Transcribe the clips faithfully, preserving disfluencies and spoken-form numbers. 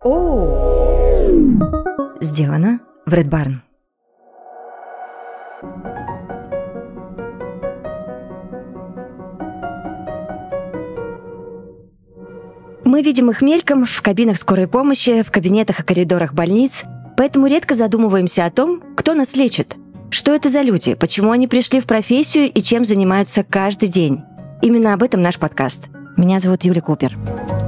О! Сделано в Red Barn. Мы видим их мельком в кабинах скорой помощи, в кабинетах и коридорах больниц, поэтому редко задумываемся о том, кто нас лечит. Что это за люди, почему они пришли в профессию и чем занимаются каждый день. Именно об этом наш подкаст. Меня зовут Юля Купер.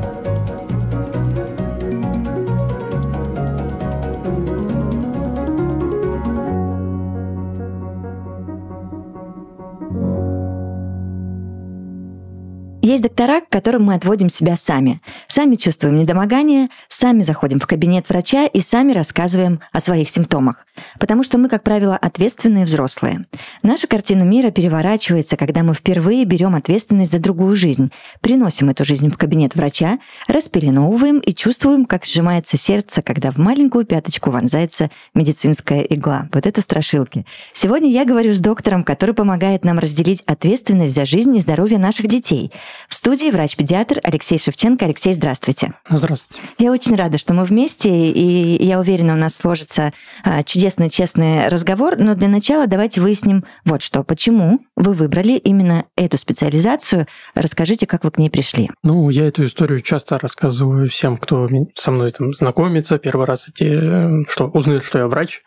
Есть доктора, к которым мы отводим себя сами. Сами чувствуем недомогание, сами заходим в кабинет врача и сами рассказываем о своих симптомах. Потому что мы, как правило, ответственные взрослые. Наша картина мира переворачивается, когда мы впервые берем ответственность за другую жизнь, приносим эту жизнь в кабинет врача, распеленовываем и чувствуем, как сжимается сердце, когда в маленькую пяточку вонзается медицинская игла. Вот это страшилки. Сегодня я говорю с доктором, который помогает нам разделить ответственность за жизнь и здоровье наших детей. В студии врач-педиатр Алексей Шевченко. Алексей, здравствуйте. Здравствуйте. Я очень рада, что мы вместе, и я уверена, у нас сложится чудесный, честный разговор. Но для начала давайте выясним вот что. Почему вы выбрали именно эту специализацию? Расскажите, как вы к ней пришли. Ну, я эту историю часто рассказываю всем, кто со мной там знакомится. Первый раз эти, что узнают, что я врач.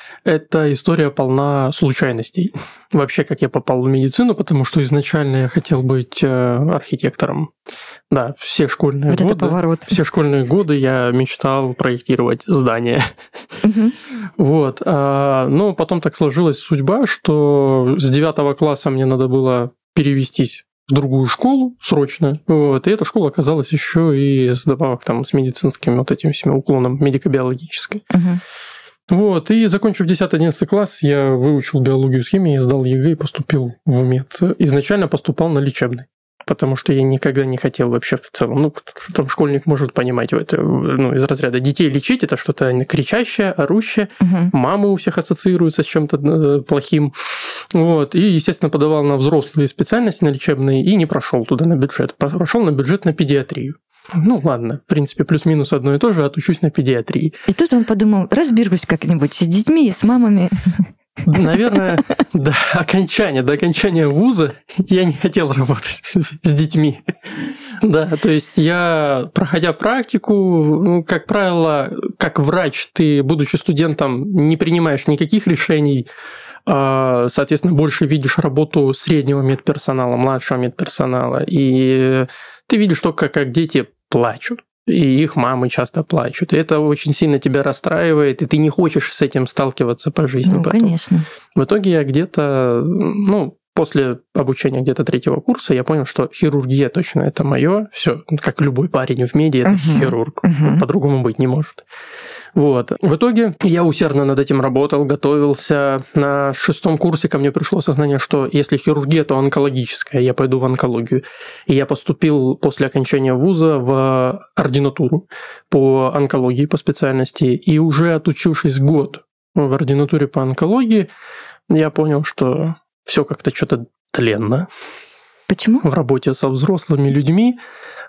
Эта история полна случайностей. Вообще, как я попал в медицину, потому что изначально я хотел быть архитектором. Да, все школьные вот годы. Это поворот. Все школьные годы я мечтал проектировать здания. Угу. Вот. Но потом так сложилась судьба, что с девятого класса мне надо было перевестись в другую школу срочно. Вот. И эта школа оказалась еще и с добавок там, с медицинским вот этим всеми уклоном, медико-биологической. Угу. Вот, и закончив десятый-одиннадцатый класс, я выучил биологию с химией, сдал ЕГЭ и поступил в мед. Изначально поступал на лечебный, потому что я никогда не хотел вообще в целом, ну, что там школьник может понимать в это, ну, из разряда детей лечить, это что-то кричащее, орущее, угу. Мамы у всех ассоциируются с чем-то плохим. Вот, и, естественно, подавал на взрослые специальности, на лечебные, и не прошел туда на бюджет. Прошел на бюджет на педиатрию. Ну, ладно, в принципе, плюс-минус одно и то же, отучусь на педиатрии. И тут он подумал, разберусь как-нибудь с детьми, с мамами. Наверное, до окончания, до окончания вуза я не хотел работать с детьми. Да, то есть я, проходя практику, ну, как правило, как врач, ты, будучи студентом, не принимаешь никаких решений, соответственно, больше видишь работу среднего медперсонала, младшего медперсонала, и ты видишь только, как дети плачут, и их мамы часто плачут. И это очень сильно тебя расстраивает, и ты не хочешь с этим сталкиваться по жизни. Ну, потом. Конечно. В итоге я где-то, ну, после обучения где-то третьего курса я понял, что хирургия точно это мое. Все, как любой парень в меди, это uh-huh. хирург. Uh-huh. По-другому быть не может. Вот. В итоге я усердно над этим работал, готовился. На шестом курсе ко мне пришло осознание, что если хирургия, то онкологическая, я пойду в онкологию. И я поступил после окончания вуза в ординатуру по онкологии, по специальности. И уже отучившись год в ординатуре по онкологии, я понял, что все как-то что-то тленно. Почему? В работе со взрослыми людьми.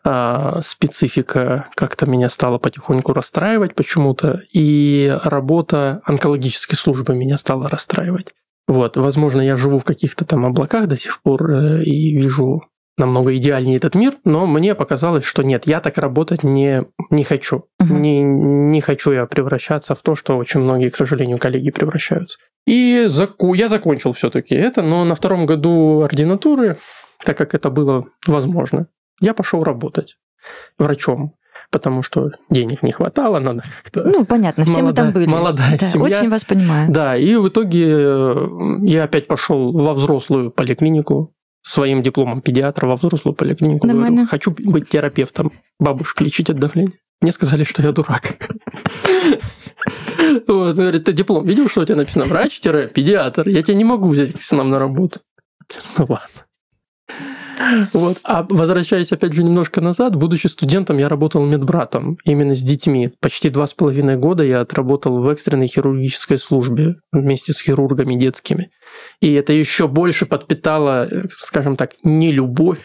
А, специфика как-то меня стала потихоньку расстраивать почему-то, и работа онкологической службы меня стала расстраивать. Вот, возможно, я живу в каких-то там облаках до сих пор и вижу намного идеальнее этот мир, но мне показалось, что нет, я так работать не, не хочу. Uh-huh. Не, не хочу я превращаться в то, что очень многие, к сожалению, коллеги превращаются. И заку- я закончил все-таки это, но на втором году ординатуры, так как это было возможно, я пошел работать врачом, потому что денег не хватало, надо как-то... Ну, понятно, все молодая, мы там были. Молодая да, семья. Очень вас понимаю. Да, и в итоге я опять пошел во взрослую поликлинику, своим дипломом педиатра во взрослую поликлинику. Нормально. Говорю, хочу быть терапевтом, бабушек лечить от давления. Мне сказали, что я дурак. Вот, говорит, ты диплом видел, что у тебя написано? Врач-педиатр. Я тебя не могу взять к нам на работу. Ну ладно. Вот. А возвращаясь опять же немножко назад, будучи студентом, я работал медбратом именно с детьми. Почти два с половиной года я отработал в экстренной хирургической службе вместе с хирургами детскими. И это еще больше подпитало, скажем так, нелюбовь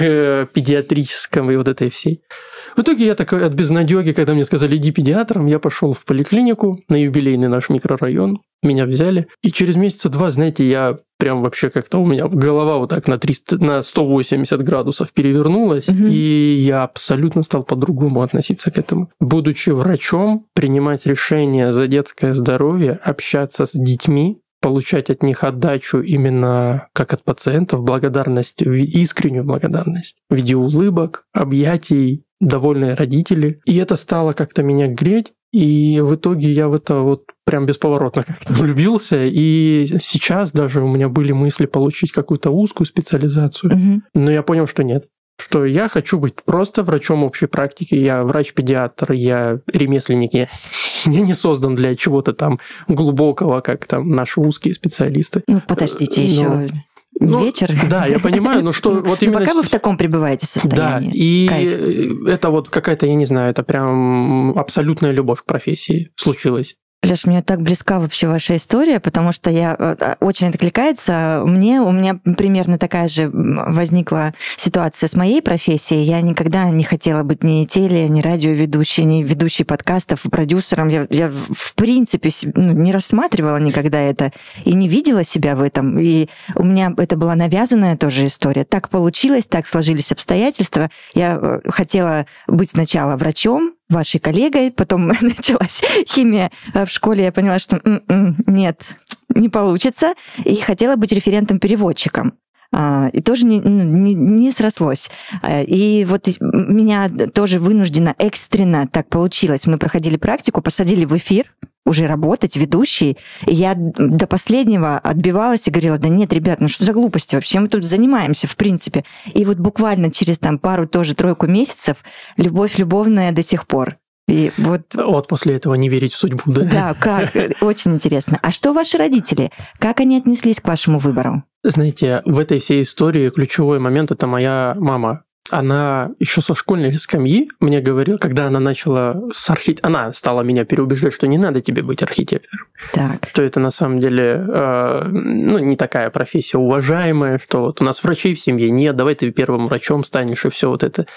к педиатрическому и вот этой всей. В итоге я такой от безнадёги, когда мне сказали, иди педиатром, я пошел в поликлинику на юбилейный наш микрорайон, меня взяли. И через месяца два, знаете, я прям вообще как-то у меня голова вот так на, триста, на сто восемьдесят градусов перевернулась, угу. И я абсолютно стал по-другому относиться к этому. Будучи врачом, принимать решения за детское здоровье, общаться с детьми, получать от них отдачу именно как от пациентов, благодарность, искреннюю благодарность в виде улыбок, объятий, довольные родители. И это стало как-то меня греть. И в итоге я в это вот прям бесповоротно как-то влюбился. И сейчас даже у меня были мысли получить какую-то узкую специализацию. Угу. Но я понял, что нет. Что я хочу быть просто врачом общей практики. Я врач-педиатр, я ремесленник. Я, я не создан для чего-то там глубокого, как там наши узкие специалисты. Ну, подождите, но... еще... Ну, вечер. Да, я понимаю, но что вот именно... Пока вы в таком пребываете состоянии. Да, и Кайф. Это вот какая-то, я не знаю, это прям абсолютная любовь к профессии случилась. Леш, мне так близка вообще ваша история, потому что я очень откликается. Мне, у меня примерно такая же возникла ситуация с моей профессией. Я никогда не хотела быть ни теле, ни радиоведущей, ни ведущей подкастов, продюсером. Я, я в принципе не рассматривала никогда это и не видела себя в этом. И у меня это была навязанная тоже история. Так получилось, так сложились обстоятельства. Я хотела быть сначала врачом, вашей коллегой, потом началась химия в школе, я поняла, что м-м, нет, не получится, и хотела быть референтом-переводчиком. И тоже не, не, не срослось. И вот меня тоже вынужденно, экстренно так получилось. Мы проходили практику, посадили в эфир, уже работать, ведущей. И я до последнего отбивалась и говорила, да нет, ребят, ну что за глупости вообще? Мы тут занимаемся, в принципе. И вот буквально через там пару, тоже тройку месяцев, любовь любовная до сих пор. И вот... вот после этого не верить в судьбу, да? Да, как? Очень интересно. А что ваши родители? Как они отнеслись к вашему выбору? Знаете, в этой всей истории ключевой момент – это моя мама. Она еще со школьной скамьи мне говорила, когда она начала с архит... она стала меня переубеждать, что не надо тебе быть архитектором. Так. Что это на самом деле э, ну, не такая профессия уважаемая, что вот у нас врачей в семье нет, давай ты первым врачом станешь и все вот это.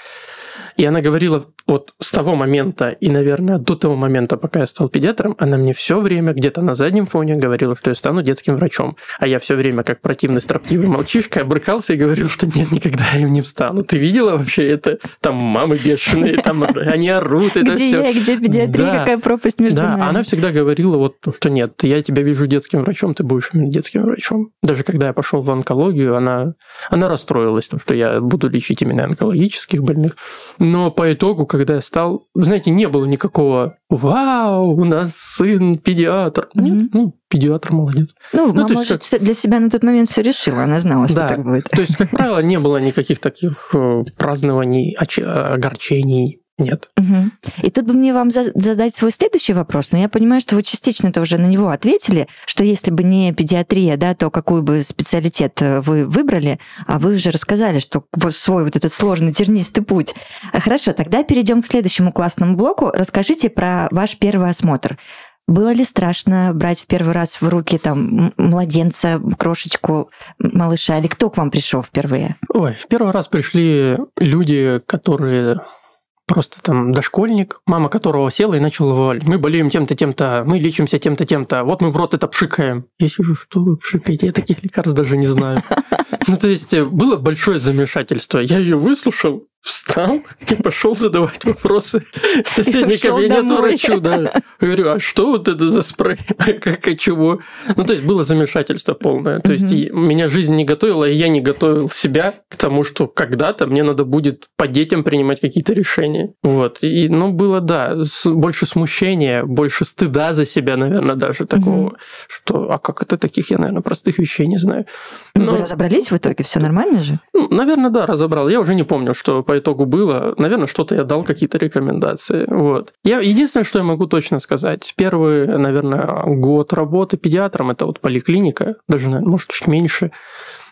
И она говорила вот с того момента и, наверное, до того момента, пока я стал педиатром, она мне все время где-то на заднем фоне говорила, что я стану детским врачом. А я все время, как противный строптивый мальчишка, брыкался и говорил, что нет, никогда я им не стану. Ты видела вообще это? Там мамы бешеные, там они орут, это где все. Я, где педиатрия, да, какая пропасть между да, нами. Да, она всегда говорила, вот, что нет, я тебя вижу детским врачом, ты будешь именно детским врачом. Даже когда я пошел в онкологию, она, она расстроилась, что я буду лечить именно онкологических больных. Но по итогу, когда я стал... Знаете, не было никакого «Вау, у нас сын педиатр». Mm-hmm. Нет, ну, педиатр молодец. Ну, ну мама, может, как... для себя на тот момент все решила, она знала, что да, так будет. То есть, как правило, не было никаких таких празднований, огорчений. Нет. Угу. И тут бы мне вам задать свой следующий вопрос, но я понимаю, что вы частично-то уже на него ответили, что если бы не педиатрия, да, то какой бы специалитет вы выбрали, а вы уже рассказали, что свой вот этот сложный тернистый путь. Хорошо, тогда перейдем к следующему классному блоку. Расскажите про ваш первый осмотр. Было ли страшно брать в первый раз в руки там младенца, крошечку, малыша, или кто к вам пришел впервые? Ой, в первый раз пришли люди, которые... Просто там дошкольник, мама которого села и начала говорить, мы болеем тем-то, тем-то, мы лечимся тем-то, тем-то, вот мы в рот это пшикаем. Я сижу, что вы пшикаете? Я таких лекарств даже не знаю. Ну, то есть, было большое замешательство. Я ее выслушал, встал и пошел задавать вопросы в соседний кабинет врачу. Да. Я говорю, а что вот это за спрей? Как, а чего? Ну, то есть, было замешательство полное. То есть, mm-hmm. меня жизнь не готовила, и я не готовил себя к тому, что когда-то мне надо будет по детям принимать какие-то решения. Вот. И, ну, было, да, больше смущения, больше стыда за себя, наверное, даже такого, mm-hmm. что, а как это таких, я, наверное, простых вещей не знаю. Но... Вы разобрались в итоге? Все нормально же? Ну, наверное, да, разобрал. Я уже не помню, что по итогу было. Наверное, что-то я дал, какие-то рекомендации. Вот. Я, единственное, что я могу точно сказать, первый, наверное, год работы педиатром, это вот поликлиника, даже, наверное, может, чуть меньше,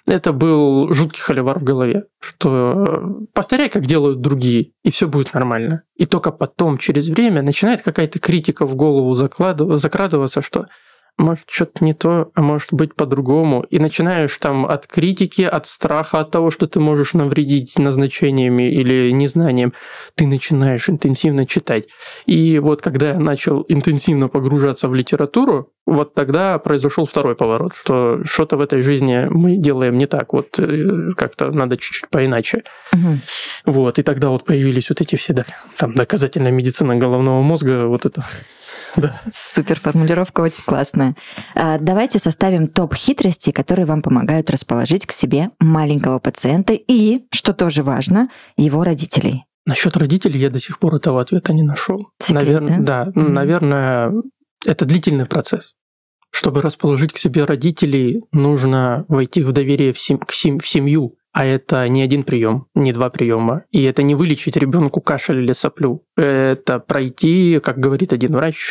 это был жуткий холивар в голове, что повторяй, как делают другие, и все будет нормально. И только потом, через время, начинает какая-то критика в голову закрадываться, что может, что-то не то, а может быть по-другому. И начинаешь там от критики, от страха, от того, что ты можешь навредить назначениями или незнанием, ты начинаешь интенсивно читать. И вот когда я начал интенсивно погружаться в литературу, вот тогда произошел второй поворот, что что-то в этой жизни мы делаем не так, вот как-то надо чуть-чуть поиначе. Угу. Вот, и тогда вот появились вот эти все там доказательная медицина головного мозга, вот это. Да. Супер, формулировка очень классная. Давайте составим топ хитростей, которые вам помогают расположить к себе маленького пациента и, что тоже важно, его родителей. Насчет родителей я до сих пор этого ответа не нашел. Секрет, наверное, да? Да, mm-hmm. наверное, это длительный процесс. Чтобы расположить к себе родителей, нужно войти в доверие в, сем- к сем- в семью. А это не один прием, не два приема. И это не вылечить ребенку кашель или соплю. Это пройти, как говорит один врач,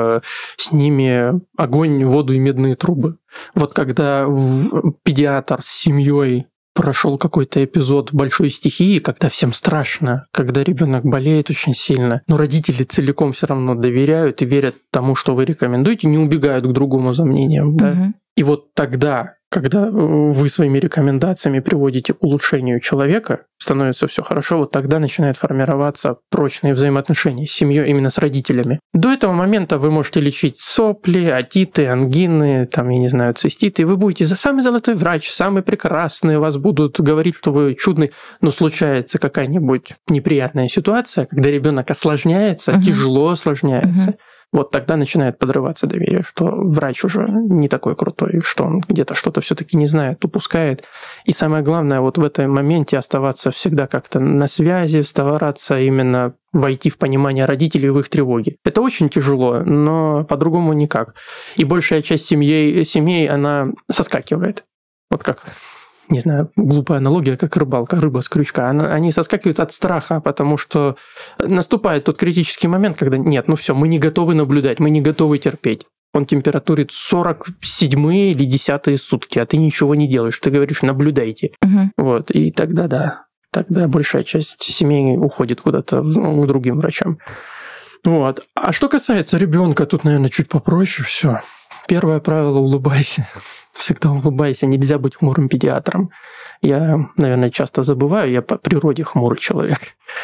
с ними огонь, воду и медные трубы. Вот когда педиатр с семьей прошел какой-то эпизод большой стихии, когда всем страшно, когда ребенок болеет очень сильно, но родители целиком все равно доверяют и верят тому, что вы рекомендуете, не убегают к другому за мнением. Да? Угу. И вот тогда, когда вы своими рекомендациями приводите к улучшению человека, становится все хорошо, вот тогда начинают формироваться прочные взаимоотношения с семьей, именно с родителями. До этого момента вы можете лечить сопли, отиты, ангины, там, я не знаю, циститы, вы будете за самый золотой врач, самый прекрасный, вас будут говорить, что вы чудный, но случается какая-нибудь неприятная ситуация, когда ребенок осложняется, угу. тяжело осложняется. Угу. Вот тогда начинает подрываться доверие, что врач уже не такой крутой, что он где-то что-то все-таки не знает, упускает. И самое главное, вот в этом моменте оставаться всегда как-то на связи, стараться именно войти в понимание родителей в их тревоге. Это очень тяжело, но по-другому никак. И большая часть семей, семей, она соскакивает. Вот как... не знаю, глупая аналогия, как рыбалка, рыба с крючка. Она, они соскакивают от страха, потому что наступает тот критический момент, когда нет, ну все, мы не готовы наблюдать, мы не готовы терпеть. Он температурит сорок седьмые или десятые сутки, а ты ничего не делаешь. Ты говоришь, наблюдайте. Угу. Вот, и тогда да, тогда большая часть семей уходит куда-то ну, к другим врачам. Вот. А что касается ребенка, тут, наверное, чуть попроще все. Первое правило – улыбайся. Всегда улыбайся, нельзя быть хмурым педиатром. Я, наверное, часто забываю, я по природе хмурый человек.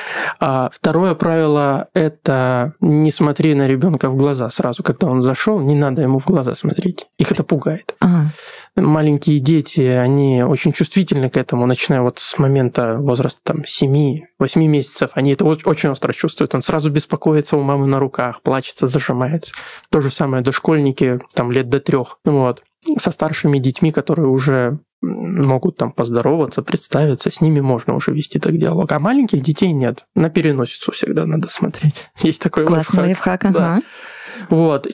А второе правило – это не смотри на ребенка в глаза сразу, когда он зашел, не надо ему в глаза смотреть. Их это пугает. Ага. Маленькие дети, они очень чувствительны к этому, начиная вот с момента возраста там, семь-восемь месяцев. Они это очень остро чувствуют. Он сразу беспокоится у мамы на руках, плачется, зажимается. То же самое дошкольники, там лет до трех. Вот. Со старшими детьми, которые уже могут там поздороваться, представиться, с ними можно уже вести так диалог. А маленьких детей нет. На переносицу всегда надо смотреть. Есть такой классный лайфхак. лайфхак. Ага. Да. Вот.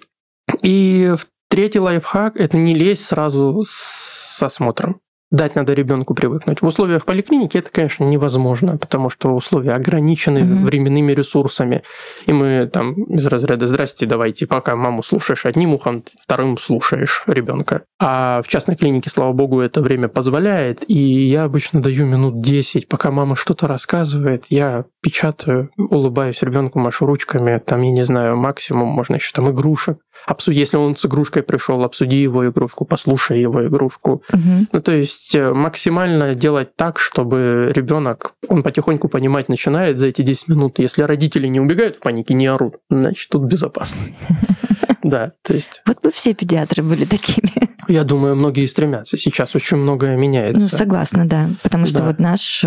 И третий лайфхак – это не лезть сразу с осмотром. Дать надо ребенку привыкнуть. В условиях поликлиники это, конечно, невозможно, потому что условия ограничены mm-hmm. временными ресурсами. И мы там из разряда «здрасте, давайте, пока маму слушаешь одним ухом, вторым слушаешь ребенка». А в частной клинике, слава богу, это время позволяет. И я обычно даю минут десять, пока мама что-то рассказывает, я печатаю, улыбаюсь ребенку, машу ручками, там, я не знаю, максимум можно еще там игрушек. Обсуди, если он с игрушкой пришел, обсуди его игрушку, послушай его игрушку. Mm-hmm. Ну, то есть максимально делать так, чтобы ребенок, он потихоньку понимать начинает за эти десять минут. Если родители не убегают в панике, не орут, значит, тут безопасно. Да, то есть... Вот бы все педиатры были такими. Я думаю, многие стремятся. Сейчас очень многое меняется. Ну, согласна, да. Потому что вот наш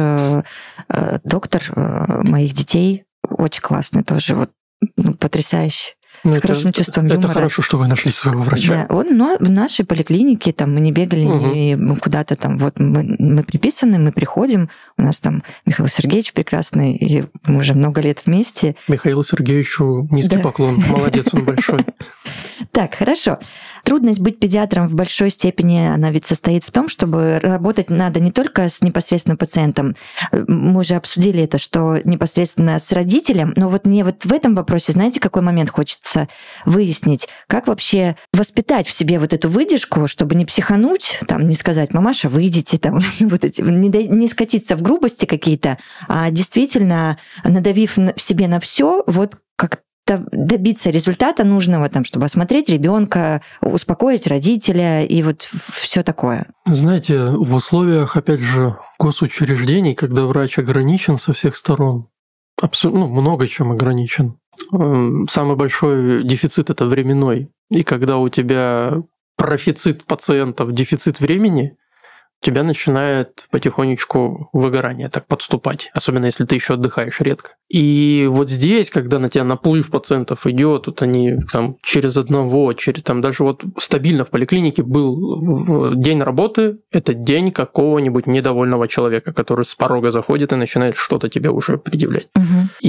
доктор моих детей очень классный тоже, вот потрясающий. С ну, хорошим это, чувством это юмора. Это хорошо, что вы нашли своего врача. Да, он, но в нашей поликлинике там мы не бегали угу. ни куда-то там. Вот мы, мы приписаны, мы приходим. У нас там Михаил Сергеевич прекрасный, и мы уже много лет вместе. Михаилу Сергеевичу низкий да. поклон. Молодец, он большой. Так, хорошо. Трудность быть педиатром в большой степени, она ведь состоит в том, чтобы работать надо не только с непосредственным пациентом. Мы уже обсудили это, что непосредственно с родителем. Но вот мне вот в этом вопросе, знаете, какой момент хочется выяснить? Как вообще воспитать в себе вот эту выдержку, чтобы не психануть, там, не сказать: «Мамаша, выйдите», там, вот эти, не, не скатиться в грубости какие-то, а действительно, надавив в себе на все, вот как добиться результата нужного, там, чтобы осмотреть ребенка, успокоить родителя и вот все такое. Знаете, в условиях, опять же, госучреждений, когда врач ограничен со всех сторон, абсолютно, ну, много чем ограничен. Самый большой дефицит – это временной. И когда у тебя профицит пациентов, дефицит времени, у тебя начинает потихонечку выгорание так подступать, особенно если ты еще отдыхаешь редко. И вот здесь, когда на тебя наплыв пациентов идет, вот они там через одного, через там даже вот стабильно в поликлинике был день работы, это день какого-нибудь недовольного человека, который с порога заходит и начинает что-то тебе уже предъявлять. Угу.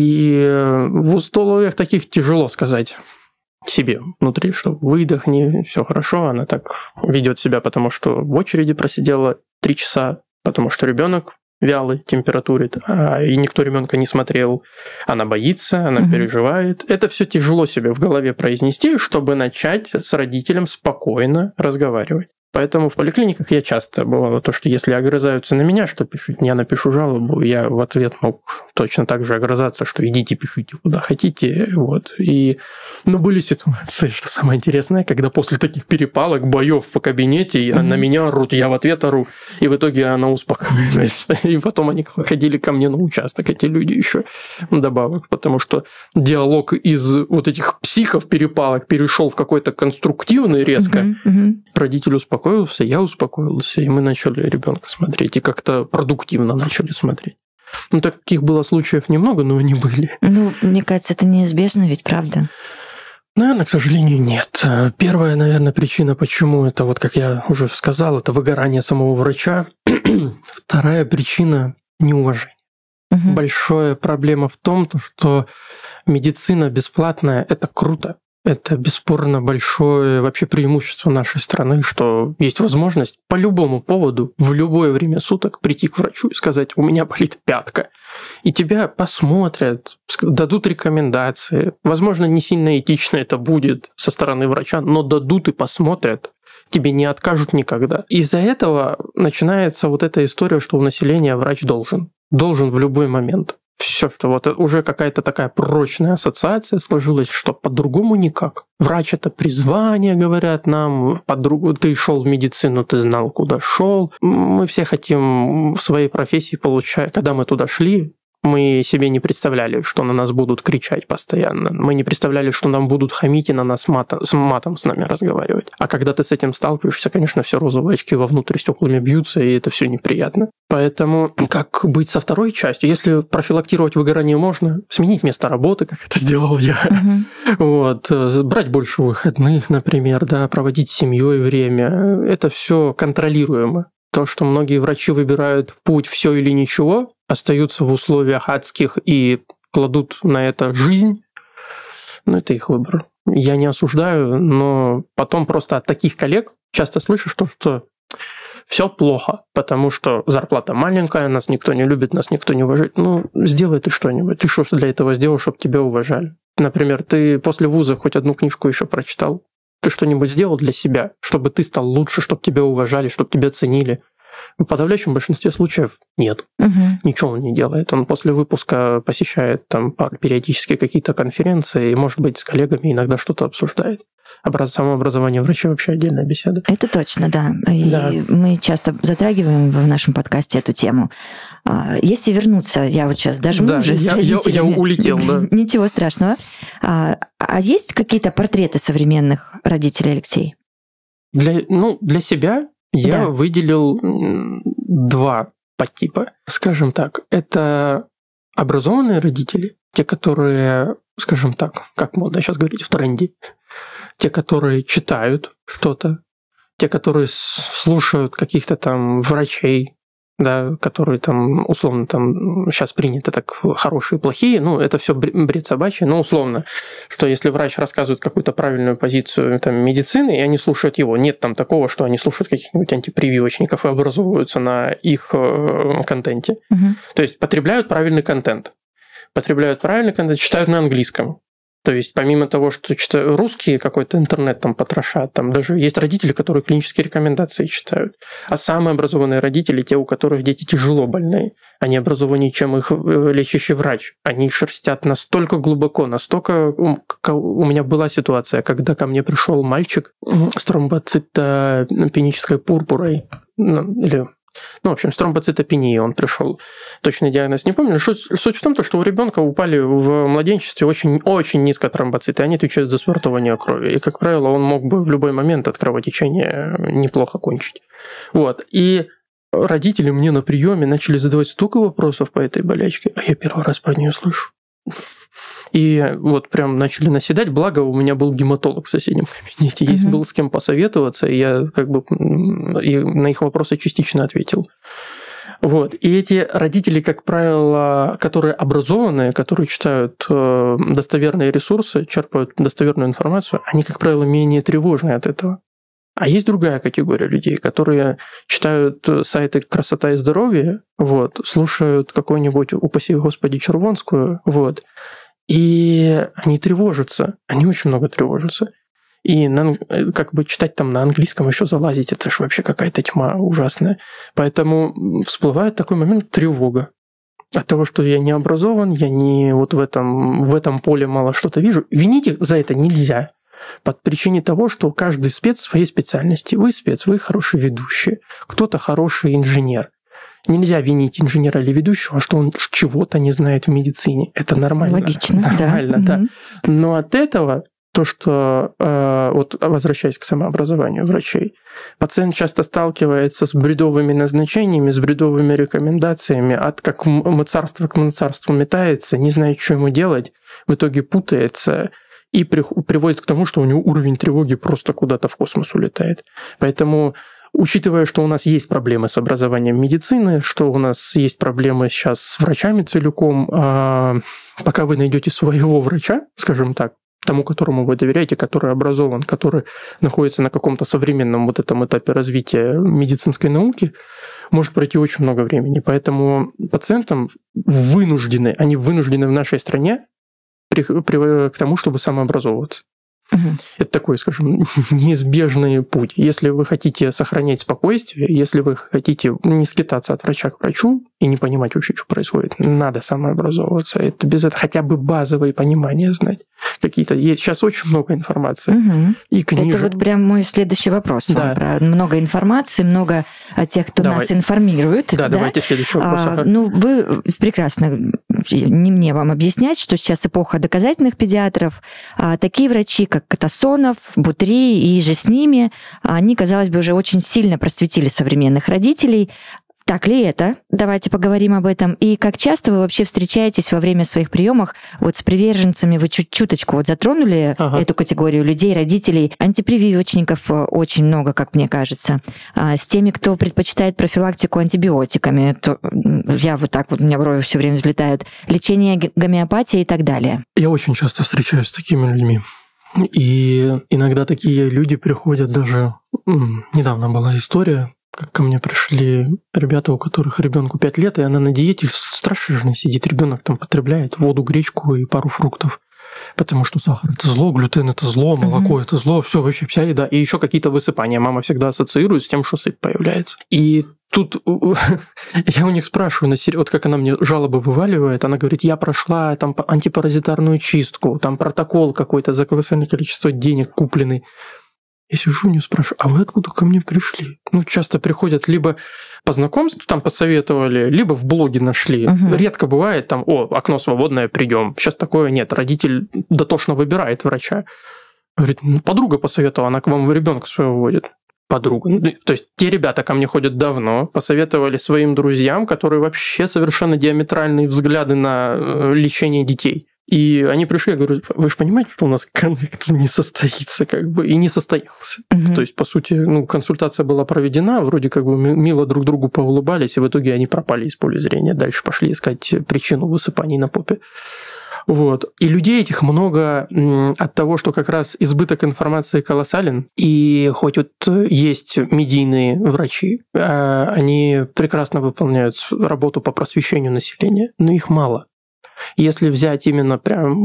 И в условиях таких тяжело сказать себе внутри, что выдохни, все хорошо, она так ведет себя, потому что в очереди просидела три часа, потому что ребенок вялый, температурит, а и никто ребенка не смотрел, она боится, она угу. переживает. Это все тяжело себе в голове произнести, чтобы начать с родителем спокойно разговаривать. Поэтому в поликлиниках я часто бывало то, что если огрызаются на меня, что пишут, я напишу жалобу, я в ответ мог точно так же огрызаться, что идите, пишите куда хотите. Вот. И... Но были ситуации, что самое интересное, когда после таких перепалок, боев по кабинете, mm-hmm. на меня орут, я в ответ ору, и в итоге она успокоилась. И потом они ходили ко мне на участок, эти люди еще добавок, потому что диалог из вот этих психов перепалок перешел в какой-то конструктивный резко. Mm-hmm. Mm-hmm. Родитель успокоился. Успокоился, я успокоился, и мы начали ребенка смотреть, и как-то продуктивно начали смотреть. Ну, таких было случаев немного, но они были. Ну, мне кажется, это неизбежно, ведь правда? Наверное, к сожалению, нет. Первая, наверное, причина, почему это, вот как я уже сказал, это выгорание самого врача. Вторая причина – неуважение. Угу. Большая проблема в том, что медицина бесплатная – это круто. Это бесспорно большое вообще преимущество нашей страны, что есть возможность по любому поводу в любое время суток прийти к врачу и сказать: у меня болит пятка. И тебя посмотрят, дадут рекомендации. Возможно, не сильно этично это будет со стороны врача, но дадут и посмотрят. Тебе не откажут никогда. Из-за этого начинается вот эта история, что у населения врач должен. Должен в любой момент. Все, что вот уже какая-то такая прочная ассоциация сложилась, что по-другому никак. Врач – это призвание, говорят нам, по-другому. Ты шел в медицину, ты знал, куда шел. Мы все хотим в своей профессии получать. Когда мы туда шли, мы себе не представляли, что на нас будут кричать постоянно. Мы не представляли, что нам будут хамить и на нас матом, с матом с нами разговаривать. А когда ты с этим сталкиваешься, конечно, все розовые очки вовнутрь стеклами бьются, и это все неприятно. Поэтому как быть со второй частью? Если профилактировать выгорание можно, сменить место работы, как это сделал я. Uh-huh. Вот. Брать больше выходных, например, да, проводить с семьей время. Это все контролируемо. То, что многие врачи выбирают путь «все или ничего», остаются в условиях адских и кладут на это жизнь, ну, это их выбор. Я не осуждаю, но потом просто от таких коллег часто слышишь, что, что все плохо, потому что зарплата маленькая, нас никто не любит, нас никто не уважает. Ну, сделай ты что-нибудь. Ты что для этого сделал, чтобы тебя уважали? Например, ты после вуза хоть одну книжку еще прочитал? Ты что-нибудь сделал для себя, чтобы ты стал лучше, чтобы тебя уважали, чтобы тебя ценили? В подавляющем большинстве случаев нет. Угу. Ничего он не делает. Он после выпуска посещает там периодически какие-то конференции и, может быть, с коллегами иногда что-то обсуждает. Образ... Самообразование врача вообще отдельная беседа. Это точно, да. И да. Мы часто затрагиваем в нашем подкасте эту тему. Если вернуться, я вот сейчас дожму да, уже я, с родителями. Я, я улетел, да. Ничего страшного. А, а есть какие-то портреты современных родителей, Алексей? Для, ну, для себя я да. выделил два подтипа. Скажем так, это образованные родители, те, которые, скажем так, как модно сейчас говорить, в тренде, те, которые читают что-то, те, которые слушают каких-то там врачей, да, которые там, условно, там сейчас принято так хорошие, плохие, ну, это все бред собачий, но условно, что если врач рассказывает какую-то правильную позицию там, медицины, и они слушают его, нет там такого, что они слушают каких-нибудь антипрививочников и образовываются на их контенте. Угу. То есть потребляют правильный контент. Потребляют правильный контент, читают на английском. То есть помимо того, что читают русские, какой-то интернет там потрошат, там даже есть родители, которые клинические рекомендации читают. А самые образованные родители, те, у которых дети тяжело больные, они образованнее, чем их лечащий врач. Они шерстят настолько глубоко, настолько... У меня была ситуация, когда ко мне пришел мальчик с тромбоцитопенической пурпурой, или... Ну, в общем, с тромбоцитопенией он пришел. Точный диагноз не помню. Суть, суть в том, что у ребенка упали в младенчестве очень, очень низко тромбоциты. Они отвечают за свертывание крови. И, как правило, он мог бы в любой момент от кровотечения неплохо кончить. Вот. И родители мне на приеме начали задавать столько вопросов по этой болячке, а я первый раз про нее слышу. И вот прям начали наседать, благо у меня был гематолог в соседнем кабинете, есть uh-huh. был с кем посоветоваться, и я как бы и на их вопросы частично ответил. Вот. И эти родители, как правило, которые образованные, которые читают достоверные ресурсы, черпают достоверную информацию, они, как правило, менее тревожны от этого. А есть другая категория людей, которые читают сайты «Красота и здоровье», вот, слушают какой-нибудь, упаси Господи, Червонскую, вот, и они тревожатся, они очень много тревожатся. И на, как бы читать там на английском еще залазить, это же вообще какая-то тьма ужасная. Поэтому всплывает такой момент тревога от того, что я не образован, я не вот в этом, в этом поле мало что-то вижу. Винить их за это нельзя. По причине того, что каждый спец в своей специальности. Вы спец, вы хороший ведущий, кто-то хороший инженер. Нельзя винить инженера или ведущего, что он чего-то не знает в медицине. Это нормально. Логично, нормально, да. да. Но от этого то, что, вот возвращаясь к самообразованию врачей, пациент часто сталкивается с бредовыми назначениями, с бредовыми рекомендациями, от как мыцарства к мыцарству метается, не знает, что ему делать, в итоге путается и приводит к тому, что у него уровень тревоги просто куда-то в космос улетает. Поэтому, учитывая, что у нас есть проблемы с образованием медицины, что у нас есть проблемы сейчас с врачами целиком, пока вы найдете своего врача, скажем так, тому, которому вы доверяете, который образован, который находится на каком-то современном вот этом этапе развития медицинской науки, может пройти очень много времени. Поэтому пациентам вынуждены, они вынуждены в нашей стране к тому, чтобы самообразовываться. Угу. Это такой, скажем, неизбежный путь. Если вы хотите сохранять спокойствие, если вы хотите не скитаться от врача к врачу и не понимать вообще, что происходит, надо самообразовываться. Это без этого хотя бы базовые понимания знать. Какие-то есть сейчас очень много информации. Угу. И книжек. Это вот прям мой следующий вопрос. Да. Про много информации, много тех, кто Давай. нас информирует. Да, да, давайте следующий вопрос. А, ну, вы прекрасно, не мне вам объяснять, что сейчас эпоха доказательных педиатров. А такие врачи, как Катасонов, Бутри и же с ними, они, казалось бы, уже очень сильно просветили современных родителей. Так ли это? Давайте поговорим об этом. И как часто вы вообще встречаетесь во время своих приемов вот с приверженцами? Вы чуть чуточку вот затронули ага. эту категорию людей, родителей. Антипрививочников очень много, как мне кажется. А с теми, кто предпочитает профилактику антибиотиками, то я вот так вот, у меня брови все время взлетают. Лечение гомеопатией и так далее. Я очень часто встречаюсь с такими людьми. И иногда такие люди приходят даже... Недавно была история, как ко мне пришли ребята, у которых ребенку пять лет, и она на диете страшно сидит. Ребенок там потребляет воду, гречку и пару фруктов. Потому что сахар – это зло, глютен – это зло, молоко – это зло, все вообще вся еда. И еще какие-то высыпания. Мама всегда ассоциирует с тем, что сыпь появляется. И тут я у них спрашиваю, вот как она мне жалобы вываливает, она говорит, я прошла там антипаразитарную чистку, там протокол какой-то за колоссальное количество денег купленный. Я сижу, не спрашиваю, а вы откуда ко мне пришли? Ну, часто приходят либо по знакомству там посоветовали, либо в блоге нашли. Угу. Редко бывает там, о, окно свободное, придем. Сейчас такое нет. Родитель дотошно выбирает врача. Говорит, ну, подруга посоветовала, она к вам ребенка своего водит. Подруга. Ну, то есть те ребята ко мне ходят давно, посоветовали своим друзьям, которые вообще совершенно диаметральные взгляды на лечение детей. И они пришли, я говорю, вы же понимаете, что у нас коннект не состоится, как бы, и не состоялся. Угу. То есть, по сути, ну, консультация была проведена, вроде как бы мило друг другу поулыбались, и в итоге они пропали из поля зрения. Дальше пошли искать причину высыпаний на попе. Вот. И людей этих много от того, что как раз избыток информации колоссален, и хоть вот есть медийные врачи, они прекрасно выполняют работу по просвещению населения, но их мало. Если взять именно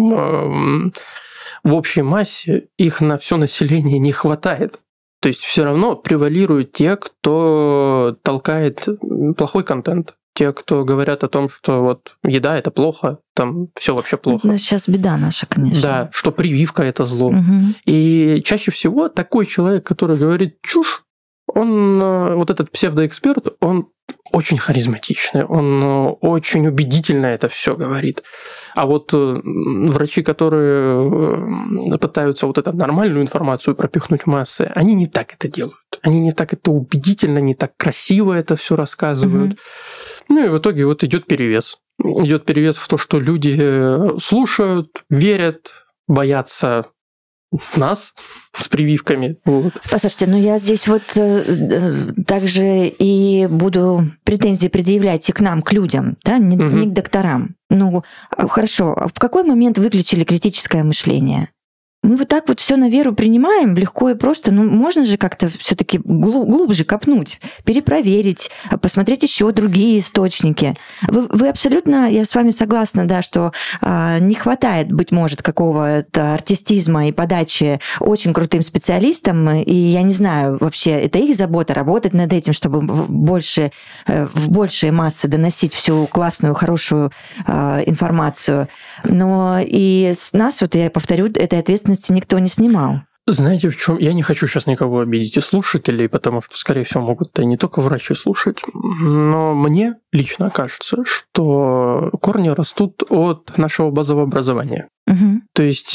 прям в общей массе, их на все население не хватает. То есть все равно превалируют те, кто толкает плохой контент. Те, кто говорят о том, что вот еда это плохо, там все вообще плохо. Это сейчас беда наша, конечно. Да, что прививка это зло. Угу. И чаще всего такой человек, который говорит чушь, он, вот этот псевдоэксперт, он очень харизматичный, он очень убедительно это все говорит. А вот врачи, которые пытаются вот эту нормальную информацию пропихнуть в массы, они не так это делают. Они не так это убедительно, не так красиво это все рассказывают. Угу. Ну и в итоге вот идет перевес. Идет перевес в то, что люди слушают, верят, боятся нас с прививками. Вот. Послушайте, ну я здесь вот э, также и буду претензии предъявлять и к нам, к людям, да, не, угу. не к докторам. Ну, хорошо, а в какой момент выключили критическое мышление? Мы вот так вот все на веру принимаем легко и просто. Ну, можно же как-то все-таки глубже копнуть, перепроверить, посмотреть еще другие источники. Вы, вы абсолютно, я с вами согласна, да, что а, не хватает, быть может, какого-то артистизма и подачи очень крутым специалистам. И я не знаю, вообще, это их забота работать над этим, чтобы в, больше, в большие массы доносить всю классную, хорошую а, информацию. Но и с нас, вот я повторю, этой ответственности никто не снимал. Знаете, в чем? Я не хочу сейчас никого обидеть и слушателей, потому что, скорее всего, могут и не только врачи слушать. Но мне лично кажется, что корни растут от нашего базового образования. Угу. То есть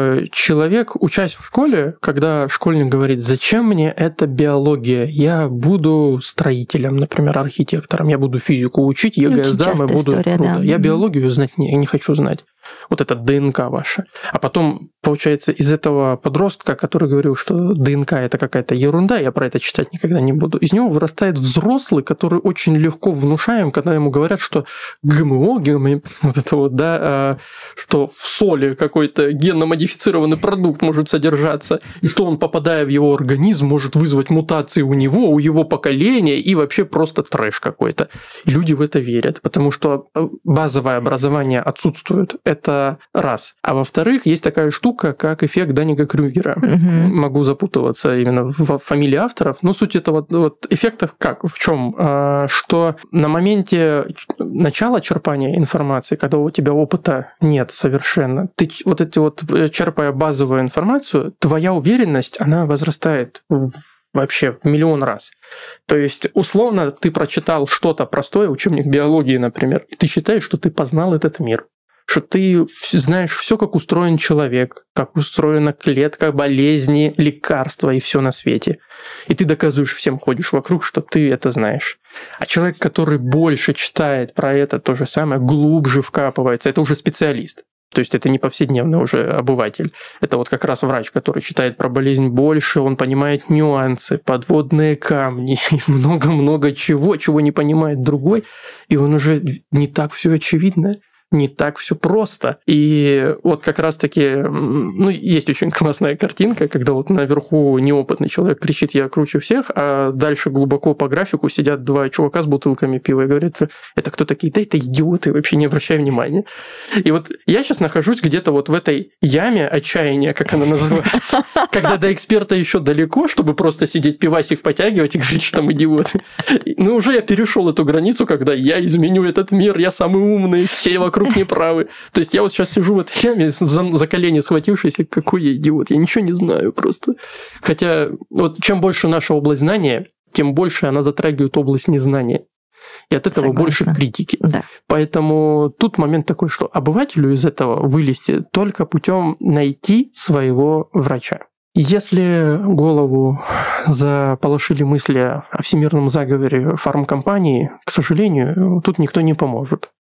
человек, учась в школе, когда школьник говорит, зачем мне эта биология, я буду строителем, например, архитектором, я буду физику учить, ЕГЭ сдам, и буду история, круто. Да. Я угу. биологию знать не, я не хочу знать. Вот это ДНК ваша. А потом, получается, из этого подростка, который говорил, что ДНК это какая-то ерунда, я про это читать никогда не буду, из него вырастает взрослый, который очень легко внушаем, когда ему говорят, что ГМО, ГМО, вот это вот, да, что в соли какой-то генно-модифицированный продукт может содержаться, и что он, попадая в его организм, может вызвать мутации у него, у его поколения, и вообще просто трэш какой-то. И люди в это верят, потому что базовое образование отсутствует. Это раз. А во-вторых, есть такая штука, как эффект Даннига-Крюгера. Угу. Могу запутываться именно в фамилии авторов, но суть этого вот эффектов как? В чем? Что на моменте начала черпания информации, когда у тебя опыта нет совершенно, ты вот эти вот, черпая базовую информацию, твоя уверенность, она возрастает вообще в миллион раз. То есть, условно, ты прочитал что-то простое, учебник биологии, например, и ты считаешь, что ты познал этот мир. Что ты знаешь все, как устроен человек, как устроена клетка, болезни, лекарства и все на свете. И ты доказываешь всем, ходишь вокруг, что ты это знаешь. А человек, который больше читает про это, то же самое, глубже вкапывается, это уже специалист. То есть это не повседневный уже обыватель. Это вот как раз врач, который читает про болезнь больше, он понимает нюансы, подводные камни, много-много чего, чего не понимает другой, и он уже не так все очевидно. Не так все просто. И вот как раз-таки, ну, есть очень классная картинка, когда вот наверху неопытный человек кричит «я круче всех», а дальше глубоко по графику сидят два чувака с бутылками пива и говорят «это кто такие?» Да это идиоты, вообще не обращай внимания. И вот я сейчас нахожусь где-то вот в этой яме отчаяния, как она называется, когда до эксперта еще далеко, чтобы просто сидеть пивасик потягивать и говорить, что там идиоты. Ну, уже я перешел эту границу, когда я изменю этот мир, я самый умный, все вокруг вокруг неправы. То есть я вот сейчас сижу в этой яме, за, за колени схватившись, какой я идиот, я ничего не знаю просто. Хотя вот чем больше наша область знания, тем больше она затрагивает область незнания. И от этого Согласна. Больше критики. Да. Поэтому тут момент такой, что обывателю из этого вылезти только путем найти своего врача. Если голову заполошили мысли о всемирном заговоре фармкомпании, к сожалению, тут никто не поможет.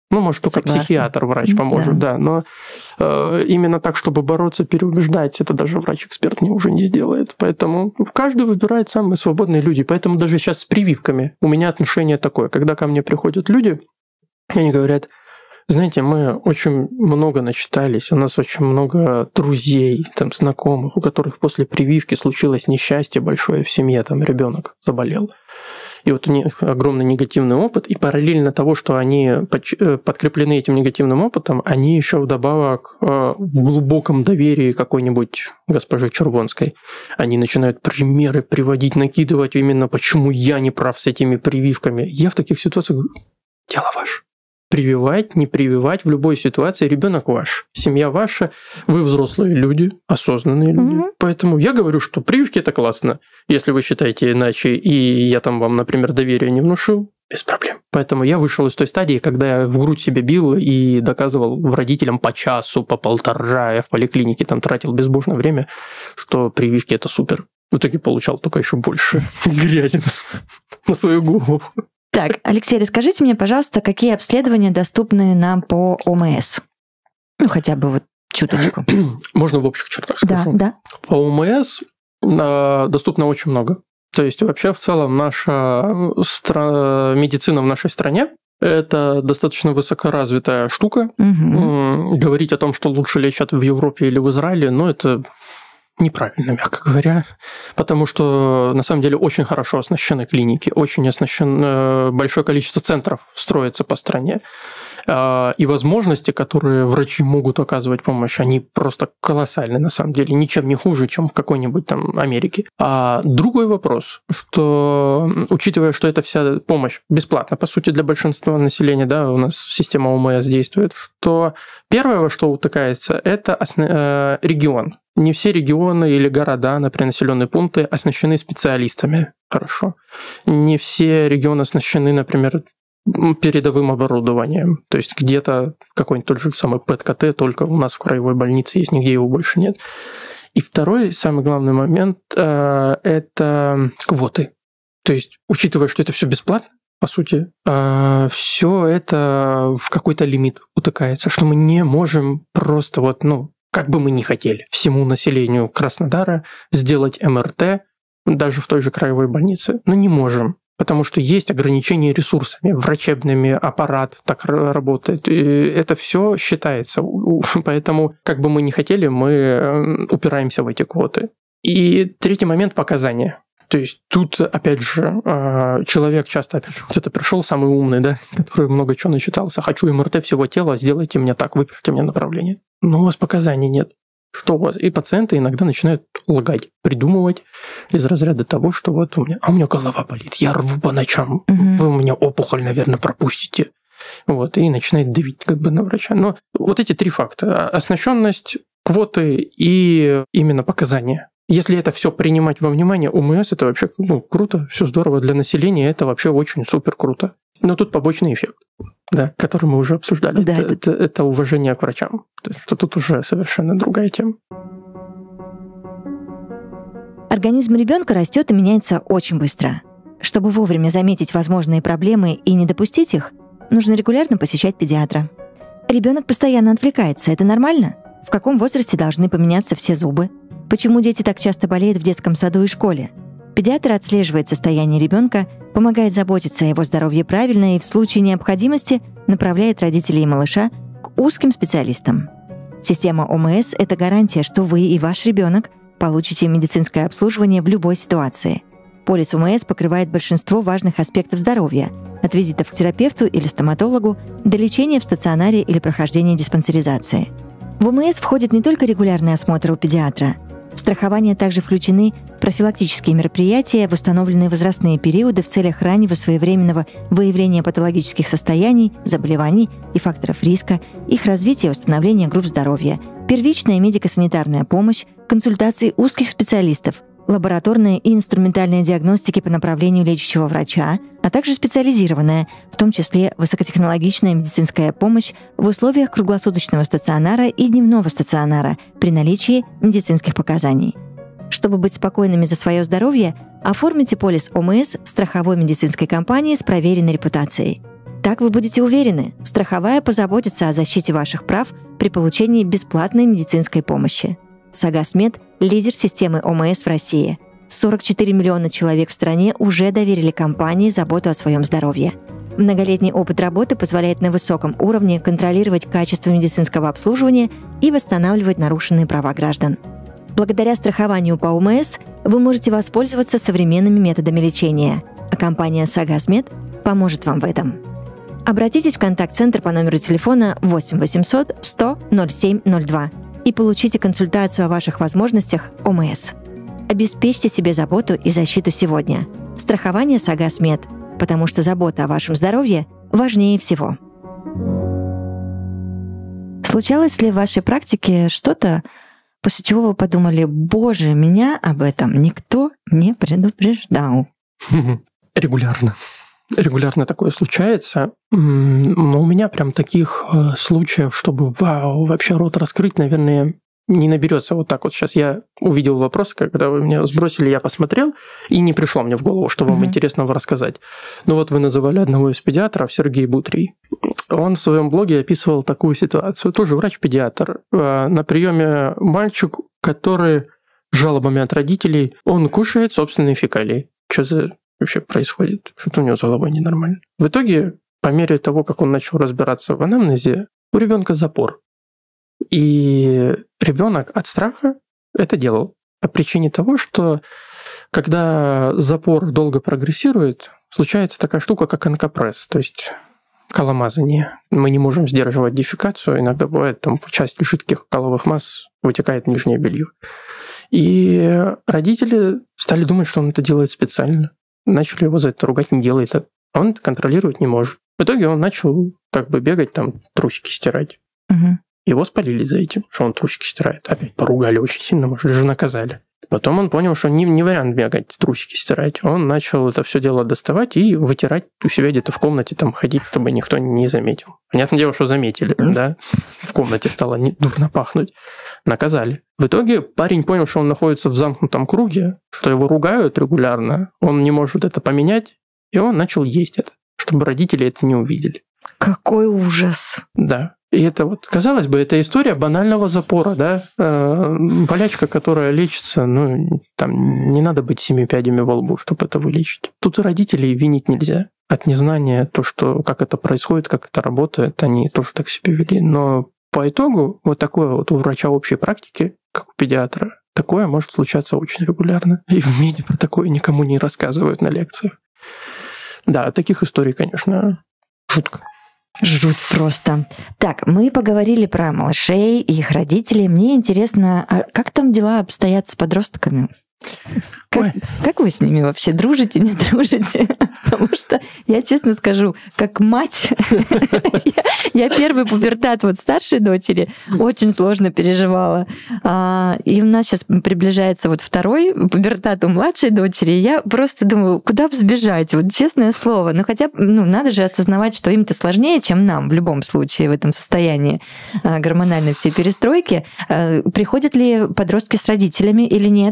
Ну, может, только Согласна. психиатр, врач поможет, да. да но э, именно так, чтобы бороться, переубеждать, это даже врач-эксперт не, уже не сделает. Поэтому каждый выбирает самые свободные люди. Поэтому даже сейчас с прививками у меня отношение такое. Когда ко мне приходят люди, они говорят, знаете, мы очень много начитались, у нас очень много друзей, там, знакомых, у которых после прививки случилось несчастье большое в семье, там ребенок заболел. И вот у них огромный негативный опыт, и параллельно того, что они подкреплены этим негативным опытом, они еще вдобавок в глубоком доверии какой-нибудь госпожи Червонской. Они начинают примеры приводить, накидывать именно, почему я не прав с этими прививками. Я в таких ситуациях говорю, дело ваше. Прививать, не прививать, в любой ситуации ребенок ваш, семья ваша, вы взрослые люди, осознанные люди. Mm-hmm. Поэтому я говорю, что прививки это классно. Если вы считаете иначе, и я там вам, например, доверие не внушил, без проблем. Поэтому я вышел из той стадии, когда я в грудь себе бил и доказывал родителям по часу, по полтора, я в поликлинике там тратил безбожное время, что прививки это супер. В итоге получал только еще больше грязи на свою голову. Так, Алексей, расскажите мне, пожалуйста, какие обследования доступны нам по ОМС? Ну, хотя бы вот чуточку. Можно в общих чертах скажу. Да, да. По ОМС доступно очень много. То есть вообще в целом наша стра... медицина в нашей стране – это достаточно высокоразвитая штука. Угу. Говорить о том, что лучше лечат в Европе или в Израиле, ну, это... неправильно, мягко говоря, потому что на самом деле очень хорошо оснащены клиники, очень оснащено большое количество центров строится по стране. И возможности, которые врачи могут оказывать помощь, они просто колоссальны на самом деле, ничем не хуже, чем в какой-нибудь там Америке. А другой вопрос, что учитывая, что эта вся помощь бесплатна, по сути, для большинства населения, да, у нас система ОМС действует, то первое, во что утыкается, это основ... регион. Не все регионы или города, например, населенные пункты оснащены специалистами хорошо. Не все регионы оснащены, например, передовым оборудованием. То есть где-то какой-нибудь тот же самый ПЭТ-КТ, только у нас в краевой больнице есть, нигде его больше нет. И второй, самый главный момент – это квоты. То есть, учитывая, что это все бесплатно, по сути, все это в какой-то лимит утыкается, что мы не можем просто вот, ну, как бы мы ни хотели, всему населению Краснодара сделать эм эр тэ, даже в той же краевой больнице, но не можем, потому что есть ограничения ресурсами, врачебными, аппарат так работает, и это все считается, поэтому как бы мы ни хотели, мы упираемся в эти квоты. И третий момент – показания. То есть тут, опять же, человек часто, опять же, где-то пришел самый умный, да, который много чего начитался. Хочу эм эр тэ всего тела, сделайте мне так, выпишите мне направление. Но у вас показаний нет. Что у вас? И пациенты иногда начинают лгать, придумывать из разряда того, что вот у меня, а у меня голова болит, я рву по ночам, угу. Вы у меня опухоль, наверное, пропустите. Вот, и начинает давить как бы на врача. Но вот эти три факта: оснащенность, квоты и именно показания. Если это все принимать во внимание, ОМС это вообще ну, круто, все здорово для населения, это вообще очень супер круто. Но тут побочный эффект, да, который мы уже обсуждали. Да, это, это... это уважение к врачам. То есть, что тут уже совершенно другая тема. Организм ребенка растет и меняется очень быстро. Чтобы вовремя заметить возможные проблемы и не допустить их, нужно регулярно посещать педиатра. Ребенок постоянно отвлекается. Это нормально? В каком возрасте должны поменяться все зубы? Почему дети так часто болеют в детском саду и школе? Педиатр отслеживает состояние ребенка, помогает заботиться о его здоровье правильно и в случае необходимости направляет родителей и малыша к узким специалистам. Система ОМС – это гарантия, что вы и ваш ребенок получите медицинское обслуживание в любой ситуации. Полис ОМС покрывает большинство важных аспектов здоровья – от визитов к терапевту или стоматологу до лечения в стационаре или прохождения диспансеризации. В ОМС входит не только регулярный осмотр у педиатра. В страхование также включены профилактические мероприятия в установленные возрастные периоды в целях раннего своевременного выявления патологических состояний, заболеваний и факторов риска, их развития и установления групп здоровья, первичная медико-санитарная помощь, консультации узких специалистов, лабораторная и инструментальная диагностики по направлению лечащего врача, а также специализированная, в том числе высокотехнологичная медицинская помощь в условиях круглосуточного стационара и дневного стационара при наличии медицинских показаний. Чтобы быть спокойными за свое здоровье, оформите полис ОМС в страховой медицинской компании с проверенной репутацией. Так вы будете уверены, страховая позаботится о защите ваших прав при получении бесплатной медицинской помощи. Сагасмед – лидер системы ОМС в России. сорок четыре миллиона человек в стране уже доверили компании заботу о своем здоровье. Многолетний опыт работы позволяет на высоком уровне контролировать качество медицинского обслуживания и восстанавливать нарушенные права граждан. Благодаря страхованию по ОМС вы можете воспользоваться современными методами лечения, а компания Сагасмед поможет вам в этом. Обратитесь в контакт-центр по номеру телефона восемь восемьсот сто ноль семь ноль два и получите консультацию о ваших возможностях ОМС. Обеспечьте себе заботу и защиту сегодня. Страхование Сагасмед, потому что забота о вашем здоровье важнее всего. Случалось ли в вашей практике что-то, после чего вы подумали: «Боже, меня об этом никто не предупреждал»? Регулярно. Регулярно такое случается. Но у меня прям таких случаев, чтобы вау, вообще рот раскрыть, наверное, не наберется вот так вот. Сейчас я увидел вопрос, когда вы меня сбросили, я посмотрел, и не пришло мне в голову, что вам mm-hmm. интересного рассказать. Ну вот вы называли одного из педиатров, Сергей Бутрий. Он в своем блоге описывал такую ситуацию. Тоже врач-педиатр. На приеме мальчик, который с жалобами от родителей, он кушает собственные фекалии. Что за вообще происходит? Что-то у него с головой ненормально. В итоге, по мере того, как он начал разбираться в анамнезе, у ребенка запор. И ребенок от страха это делал. По причине того, что когда запор долго прогрессирует, случается такая штука, как онкопресс, то есть коломазание. Мы не можем сдерживать дефекацию. Иногда бывает, там часть жидких каловых масс вытекает в нижнее белье. И родители стали думать, что он это делает специально. Начали его за это ругать, не делай так. А он это контролировать не может. В итоге он начал как бы бегать, там трусики стирать. Угу. Его спалили за этим, что он трусики стирает. Опять поругали очень сильно, может, даже наказали. Потом он понял, что не, не вариант бегать, трусики стирать. Он начал это все дело доставать и вытирать у себя где-то в комнате, там ходить, чтобы никто не заметил. Понятное дело, что заметили, да? В комнате стало не дурно пахнуть. Наказали. В итоге парень понял, что он находится в замкнутом круге, что его ругают регулярно, он не может это поменять, и он начал есть это, чтобы родители это не увидели. Какой ужас! Да. И это вот, казалось бы, это история банального запора, да? Болячка, которая лечится, ну, там не надо быть семи пядями во лбу, чтобы это вылечить. Тут и родителей винить нельзя. От незнания, то, что как это происходит, как это работает, они тоже так себя вели. Но по итогу вот такое вот у врача общей практики, как у педиатра, такое может случаться очень регулярно. И в МИДе про такое никому не рассказывают на лекциях. Да, таких историй, конечно, жутко. Жуть просто. Так, мы поговорили про малышей и их родителей. Мне интересно, а как там дела обстоят с подростками? Как, как вы с ними вообще дружите, не дружите? Потому что я честно скажу, как мать, я, я первый пубертат вот старшей дочери очень сложно переживала. И у нас сейчас приближается вот второй пубертат у младшей дочери. И я просто думаю, куда бы сбежать? Вот честное слово. Но хотя ну, надо же осознавать, что им-то сложнее, чем нам в любом случае в этом состоянии гормональной всей перестройки. Приходят ли подростки с родителями или нет?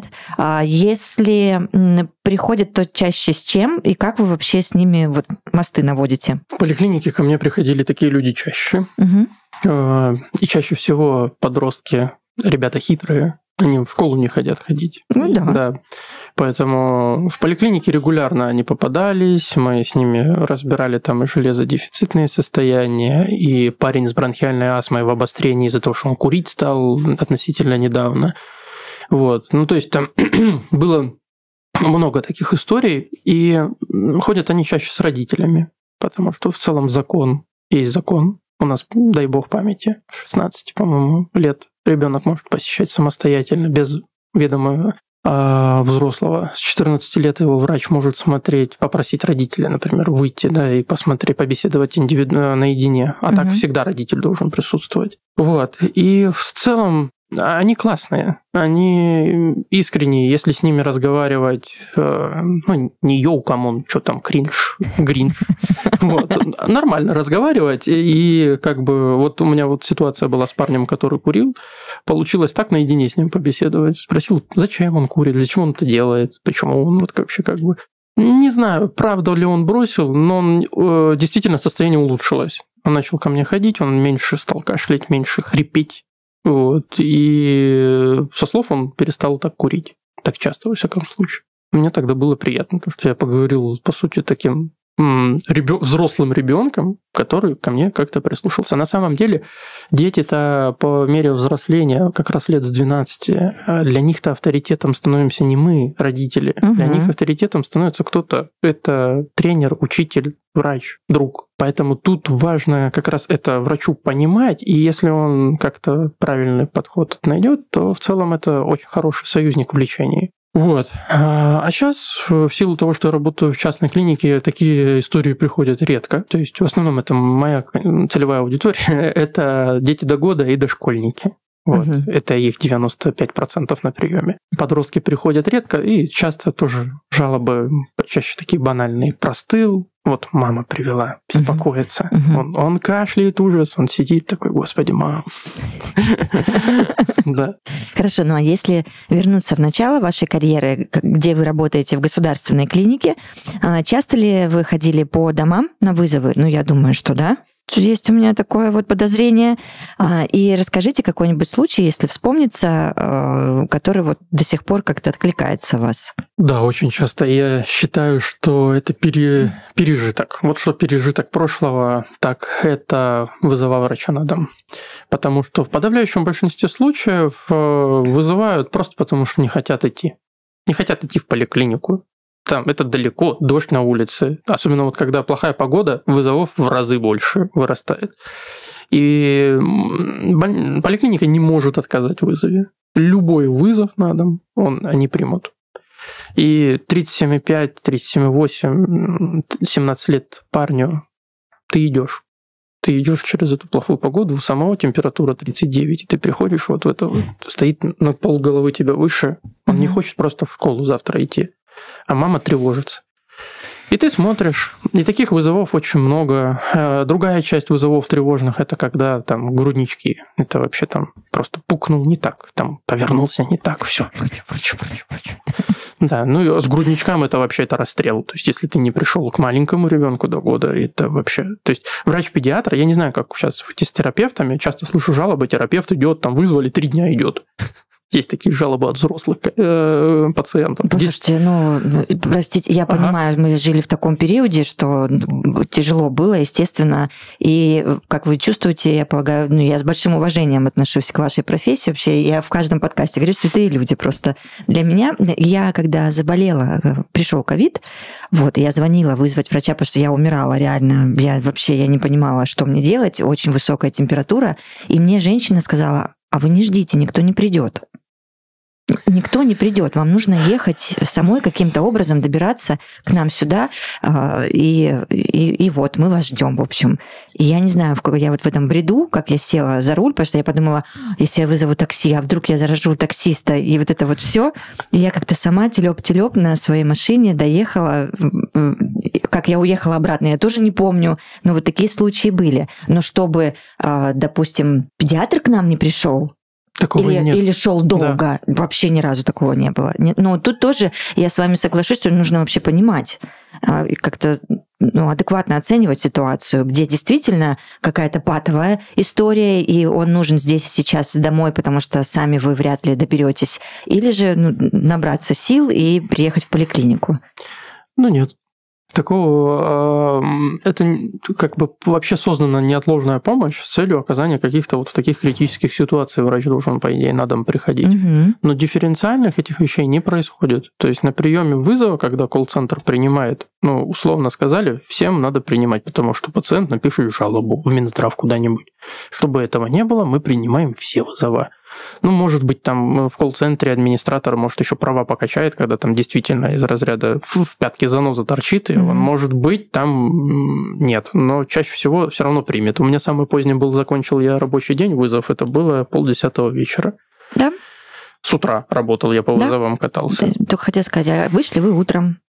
Если приходят, то чаще с чем? И как вы вообще с ними вот мосты наводите? В поликлинике ко мне приходили такие люди чаще. Угу. И чаще всего подростки, ребята хитрые, они в школу не хотят ходить. Ну да. Да. Поэтому в поликлинике регулярно они попадались, мы с ними разбирали там и железодефицитные состояния, и парень с бронхиальной астмой в обострении из-за того, что он курить стал относительно недавно. Вот. Ну, то есть там было много таких историй, и ходят они чаще с родителями, потому что в целом закон есть закон. У нас, дай бог памяти, шестнадцать, по-моему, лет ребенок может посещать самостоятельно, без ведома а взрослого. С четырнадцати лет его врач может смотреть, попросить родителя, например, выйти, да, и посмотреть, побеседовать индивидуально наедине. А угу. так всегда родитель должен присутствовать. Вот. И в целом они классные, они искренние, если с ними разговаривать, ну, не йоу, камон, что там, кринж, гринж, вот, нормально разговаривать, и как бы вот у меня вот ситуация была с парнем, который курил, получилось так наедине с ним побеседовать, спросил, зачем он курит, зачем он это делает, почему он вот вообще как бы... Не знаю, правда ли он бросил, но он, э, действительно состояние улучшилось. Он начал ко мне ходить, он меньше стал кашлять, меньше хрипеть. Вот. И со слов он перестал так курить. Так часто, во всяком случае. Мне тогда было приятно, потому что я поговорил, по сути, таким м- ребё- взрослым ребенком, который ко мне как-то прислушался. На самом деле, дети-то по мере взросления, как раз лет с двенадцати, для них-то авторитетом становимся не мы, родители. Угу. Для них авторитетом становится кто-то. Это тренер, учитель, врач, друг. Поэтому тут важно как раз это врачу понимать, и если он как-то правильный подход найдет, то в целом это очень хороший союзник в лечении. Вот. А сейчас, в силу того, что я работаю в частной клинике, такие истории приходят редко. То есть, в основном, это моя целевая аудитория, это дети до года и дошкольники. Вот. Угу. Это их девяносто пять процентов на приеме. Подростки приходят редко, и часто тоже жалобы, чаще такие банальные. Простыл, вот мама привела, беспокоится. Угу. Он, он кашляет, ужас, он сидит такой, господи, мама. Да. Хорошо, ну а если вернуться в начало вашей карьеры, где вы работаете в государственной клинике, часто ли вы ходили по домам на вызовы? Ну, я думаю, что да. Есть у меня такое вот подозрение. И расскажите какой-нибудь случай, если вспомнится, который вот до сих пор как-то откликается в вас. Да, очень часто я считаю, что это пере... пережиток. Вот что пережиток прошлого, так это вызова врача на дом. Потому что в подавляющем большинстве случаев вызывают просто потому, что не хотят идти. Не хотят идти в поликлинику. Там это далеко, дождь на улице. Особенно вот когда плохая погода, вызовов в разы больше вырастает. И поликлиника не может отказать в вызове. Любой вызов на дом он, они примут. И тридцать семь и пять, тридцать семь и восемь, семнадцать лет парню ты идешь. Ты идешь через эту плохую погоду, у самого температура тридцать девять, и ты приходишь вот в это вот, стоит на полголовы тебя выше, он mm-hmm. не хочет просто в школу завтра идти. А мама тревожится. И ты смотришь, и таких вызовов очень много. Другая часть вызовов тревожных – это когда там груднички. Это вообще там просто пукнул не так, там повернулся не так, все, врач, врач, врач, врач. Да, ну и с грудничком это вообще это расстрел. То есть, если ты не пришел к маленькому ребенку до года, это вообще... То есть, врач-педиатр, я не знаю, как сейчас с терапевтами, часто слышу жалобы, терапевт идет, там вызвали, три дня идет. Есть такие жалобы от взрослых э, пациентов. Послушайте, ну, простите, я ага. понимаю, мы жили в таком периоде, что тяжело было, естественно, и, как вы чувствуете, я полагаю, ну, я с большим уважением отношусь к вашей профессии вообще, я в каждом подкасте говорю, святые люди просто. Для меня, я когда заболела, пришел ковид, вот, я звонила вызвать врача, потому что я умирала реально, я вообще, я не понимала, что мне делать, очень высокая температура, и мне женщина сказала, а вы не ждите, никто не придет. Никто не придет. Вам нужно ехать самой каким-то образом, добираться к нам сюда, и, и, и вот мы вас ждем, в общем. И я не знаю, в какой я вот в этом бреду, как я села за руль, потому что я подумала, если я вызову такси, а вдруг я заражу таксиста, и вот это вот все. И я как-то сама телеп-телеп на своей машине доехала. Как я уехала обратно, я тоже не помню, но вот такие случаи были. Но чтобы, допустим, педиатр к нам не пришел, Такого или, нет. или шел долго. Да. Вообще ни разу такого не было. Но тут тоже я с вами соглашусь, что нужно вообще понимать, как-то ну, адекватно оценивать ситуацию, где действительно какая-то патовая история, и он нужен здесь и сейчас домой, потому что сами вы вряд ли доберетесь, или же ну, набраться сил и приехать в поликлинику. Ну нет. Такого, это как бы вообще создана неотложная помощь с целью оказания каких-то вот в таких критических ситуациях врач должен, по идее, на дом приходить. Угу. Но дифференциальных этих вещей не происходит. То есть на приеме вызова, когда колл-центр принимает, ну, условно сказали, всем надо принимать, потому что пациент напишет жалобу в Минздрав куда-нибудь. Чтобы этого не было, мы принимаем все вызова. Ну, может быть, там в колл-центре администратор, может, еще права покачает, когда там действительно из разряда в пятке заноза торчит, и mm-hmm. он, может быть, там нет. Но чаще всего все равно примет. У меня самый поздний был, закончил я рабочий день, вызов, это было полдесятого вечера. Да. С утра работал, я по вызовам да? катался. Только хотела сказать, а вышли вы утром?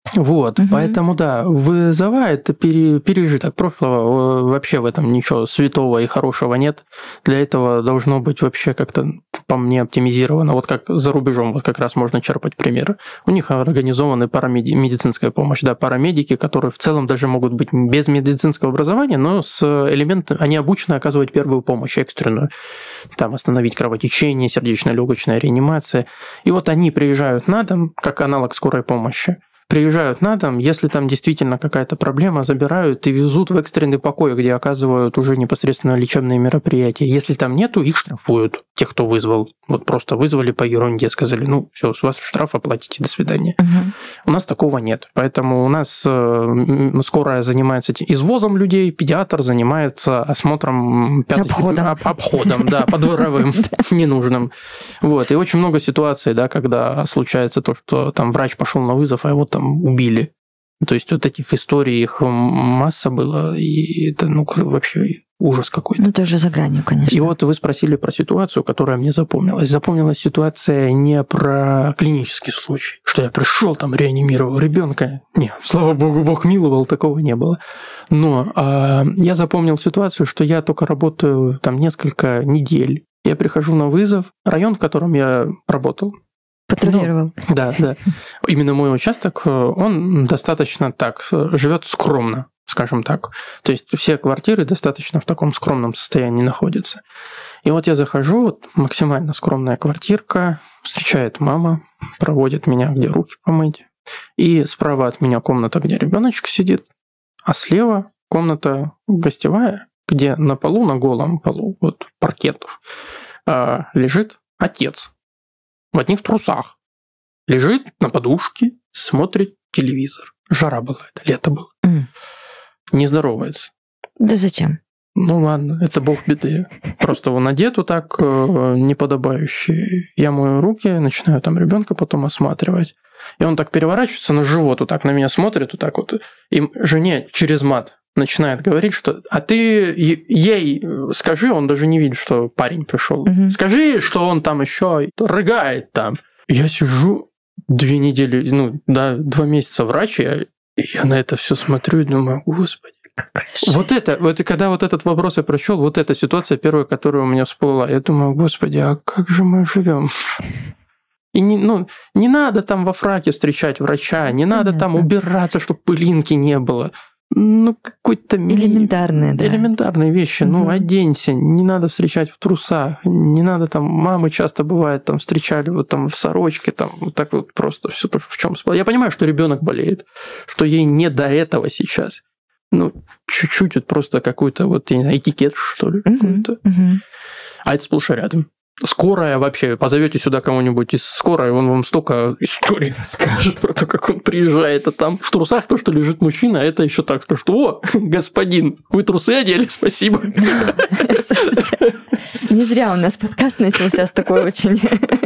Вот, угу. Поэтому, да, вызывает пере, пережиток прошлого, вообще в этом ничего святого и хорошего нет. Для этого должно быть вообще как-то, по мне, оптимизировано. Вот как за рубежом, вот как раз можно черпать примеры. У них организована парамедицинская помощь, да, парамедики, которые в целом даже могут быть без медицинского образования, но с элементами, они обучены оказывать первую помощь экстренную. Там остановить кровотечение, сердечно-легочная реанимация. И вот они приезжают на дом, как аналог скорой помощи. Приезжают на дом, если там действительно какая-то проблема, забирают и везут в экстренный покой, где оказывают уже непосредственно лечебные мероприятия. Если там нету, их штрафуют, тех, кто вызвал. Вот просто вызвали по ерунде, сказали, ну все, с вас штраф оплатите, до свидания. Угу. У нас такого нет. Поэтому у нас скорая занимается извозом людей, педиатр занимается осмотром пяточки, обходом, об, обходом, да, подворовым, ненужным. Вот. И очень много ситуаций, да, когда случается то, что там врач пошел на вызов, а его там убили. То есть вот этих историй, их масса было, и это, ну, вообще ужас какой-то. Ну, это уже за гранью, конечно. И вот вы спросили про ситуацию, которая мне запомнилась. Запомнилась ситуация не про клинический случай, что я пришел там, реанимировал ребенка. Не, слава богу, Бог миловал, такого не было. Но а, я запомнил ситуацию, что я только работаю там несколько недель. Я прихожу на вызов, район, в котором я работал, патрулировал. Ну, да, да. Именно мой участок, он достаточно так, живет скромно, скажем так. То есть все квартиры достаточно в таком скромном состоянии находятся. И вот я захожу, вот максимально скромная квартирка, встречает мама, проводит меня, где руки помыть. И справа от меня комната, где ребеночек сидит, а слева комната гостевая, где на полу, на голом полу, вот паркетов, лежит отец. В одних трусах. Лежит на подушке, смотрит телевизор. Жара была, это лето было. Mm. Не здоровается. Да зачем? Ну ладно, это бог беды. Просто он одет вот так, неподобающе. Я мою руки, начинаю там ребенка потом осматривать. И он так переворачивается на живот, вот так на меня смотрит, вот так вот. И жене через мат начинает говорить, что «а ты ей скажи», он даже не видит, что парень пришел, угу. «скажи, что он там еще рыгает там». Я сижу две недели, ну, да, два месяца врач, я, я на это все смотрю и думаю, господи. Вот это, вот когда вот этот вопрос я прочел, вот эта ситуация первая, которая у меня всплыла, я думаю, господи, а как же мы живем? И не, ну, не надо там во фраке встречать врача, не надо Понятно. Там убираться, чтобы пылинки не было. Ну, какой-то... Элементарные, да. Элементарные вещи. Угу. Ну, оденься, не надо встречать в трусах, не надо там... Мамы часто бывает там встречали вот там в сорочке, там вот так вот просто все в чем спал. Я понимаю, что ребенок болеет, что ей не до этого сейчас. Ну, чуть-чуть вот просто какой-то вот, я не знаю, этикет, что ли, угу. какой-то. Угу. А это сплошь и рядом. Скорая вообще, позовете сюда кого-нибудь из скорой, он вам столько историй скажет про то, как он приезжает, а там в трусах то, что лежит мужчина, а это еще так, что «О, господин, вы трусы одели, спасибо». Не зря у нас подкаст начался с такой очень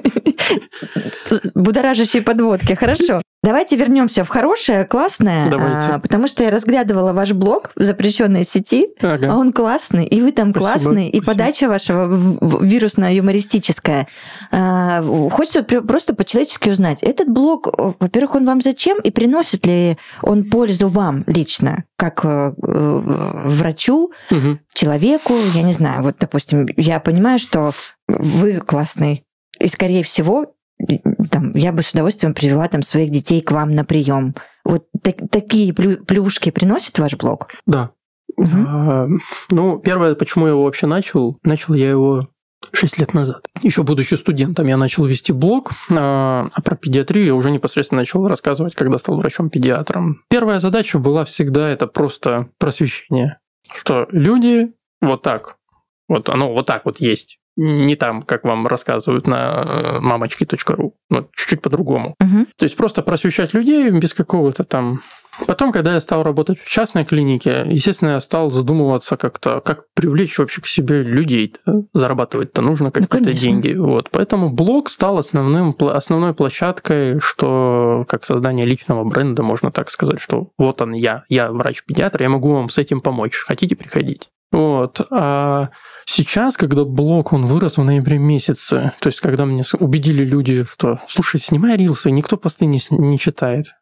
будоражащей подводки. Хорошо. Давайте вернемся в хорошее, классное, а, потому что я разглядывала ваш блог в запрещенной сети, ага. а он классный, и вы там Спасибо. Классный, и Спасибо. Подача вашего вирусно-юмористическая. А, хочется просто по-человечески узнать, этот блог, во-первых, он вам зачем, и приносит ли он пользу вам лично, как э, врачу, угу. человеку, я не знаю, вот, допустим, я понимаю, что вы классный, и, скорее всего, там, я бы с удовольствием привела там своих детей к вам на прием. Вот так, такие плюшки приносит ваш блог? Да. Угу. А, ну, первое, почему я его вообще начал, начал я его шесть лет назад. Еще будучи студентом, я начал вести блог, а про педиатрию я уже непосредственно начал рассказывать, когда стал врачом-педиатром. Первая задача была всегда это просто просвещение, что люди вот так, вот оно вот так вот есть. Не там, как вам рассказывают на мамочки точка ру, но чуть-чуть по-другому. Угу. То есть просто просвещать людей без какого-то там... Потом, когда я стал работать в частной клинике, естественно, я стал задумываться как-то, как привлечь вообще к себе людей. Зарабатывать-то нужно какие-то ну, деньги. Вот. Поэтому блог стал основным, основной площадкой, что как создание личного бренда, можно так сказать, что вот он я, я врач-педиатр, я могу вам с этим помочь. Хотите, приходите. Вот. А сейчас, когда блог, он вырос в ноябре месяце, то есть когда мне убедили люди, что, слушай, снимай рилсы, никто посты не, не читает.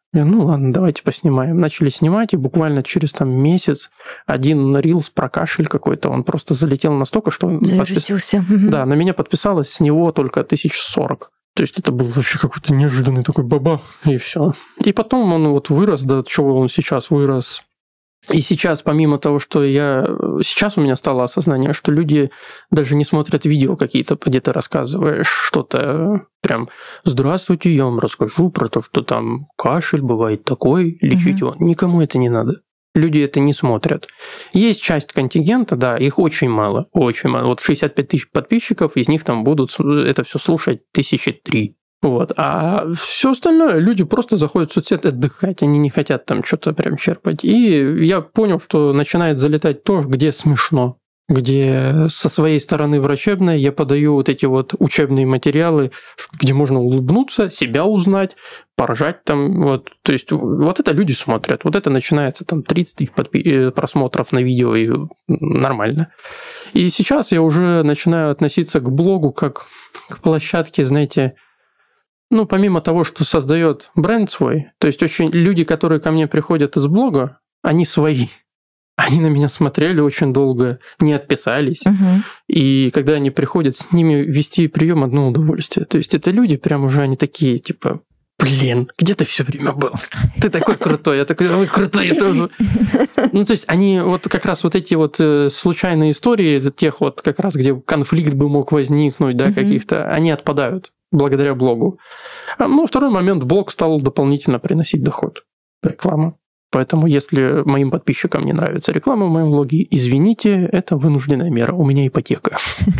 Я, ну ладно, давайте поснимаем. Начали снимать, и буквально через там месяц один рилс про кашель какой-то, он просто залетел настолько, что... Завирусился. Подпис... Да, на меня подписалось с него только тысяч сорок. То есть это был вообще какой-то неожиданный такой бабах, и все. И потом он вот вырос, до чего он сейчас вырос. И сейчас, помимо того, что я... Сейчас у меня стало осознание, что люди даже не смотрят видео какие-то, где ты рассказываешь что-то прям «Здравствуйте, я вам расскажу про то, что там кашель бывает такой, лечить его». Никому это не надо. Люди это не смотрят. Есть часть контингента, да, их очень мало, очень мало. Вот шестьдесят пять тысяч подписчиков, из них там будут это все слушать тысячи три. Вот. А все остальное люди просто заходят в соцсети отдыхать, они не хотят там что-то прям черпать. И я понял, что начинает залетать то, где смешно, где со своей стороны врачебной я подаю вот эти вот учебные материалы, где можно улыбнуться, себя узнать, поржать там. Вот. То есть вот это люди смотрят. Вот это начинается там тридцать тысяч подпи- просмотров на видео, и нормально. И сейчас я уже начинаю относиться к блогу как к площадке, знаете, ну, помимо того, что создает бренд свой, то есть очень люди, которые ко мне приходят из блога, они свои. Они на меня смотрели очень долго, не отписались. Угу. И когда они приходят, с ними вести прием одно удовольствие. То есть это люди прям уже, они такие, типа, блин, где ты все время был? Ты такой крутой, я такой, ой, крутой тоже. Ну, то есть они вот как раз вот эти вот случайные истории, тех вот как раз, где конфликт бы мог возникнуть, да, угу. каких-то, они отпадают благодаря блогу. Ну, второй момент, блог стал дополнительно приносить доход. Реклама. Поэтому, если моим подписчикам не нравится реклама в моем блоге, извините, это вынужденная мера. У меня ипотека.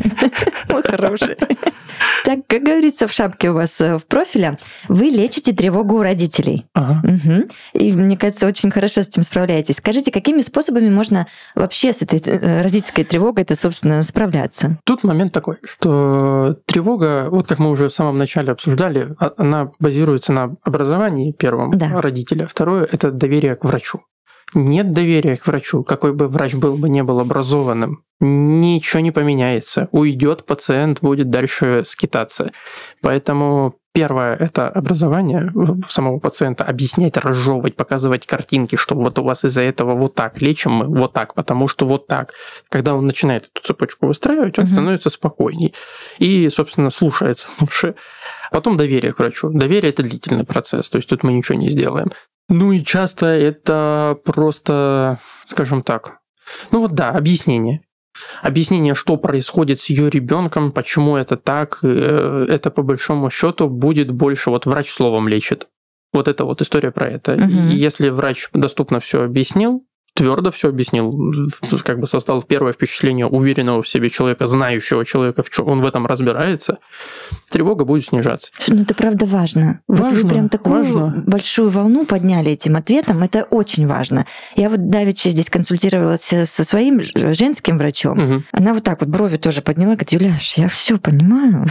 Ой, хороший. Так, как говорится в шапке у вас в профиле, вы лечите тревогу у родителей. Ага. Угу. И, мне кажется, очень хорошо с этим справляетесь. Скажите, какими способами можно вообще с этой родительской тревогой-то, собственно, справляться? Тут момент такой, что тревога, вот как мы уже в самом начале обсуждали, она базируется на образовании первом да. родителя. Второе – это доверие к врачу. Нет доверия к врачу, какой бы врач был бы не был образованным, ничего не поменяется. Уйдет пациент, будет дальше скитаться. Поэтому первое – это образование самого пациента, объяснять, разжевывать, показывать картинки, что вот у вас из-за этого вот так, лечим мы вот так, потому что вот так. Когда он начинает эту цепочку выстраивать, он угу. становится спокойней и, собственно, слушается лучше. Потом доверие к врачу. Доверие – это длительный процесс, то есть тут мы ничего не сделаем. Ну и часто это просто, скажем так, ну вот да, объяснение. Объяснение, что происходит с ее ребенком, почему это так, это по большому счету будет больше, вот врач словом лечит. Вот это вот история про это. Угу. И если врач доступно все объяснил, твердо все объяснил, как бы создал первое впечатление уверенного в себе человека, знающего человека, в чем он в этом разбирается, тревога будет снижаться. Ну, это правда важно. важно. Вот вы прям такую важно. большую волну подняли этим ответом, это очень важно. Я вот давеча здесь консультировалась со своим женским врачом, угу. она вот так вот брови тоже подняла, говорит, Юляш, я все понимаю.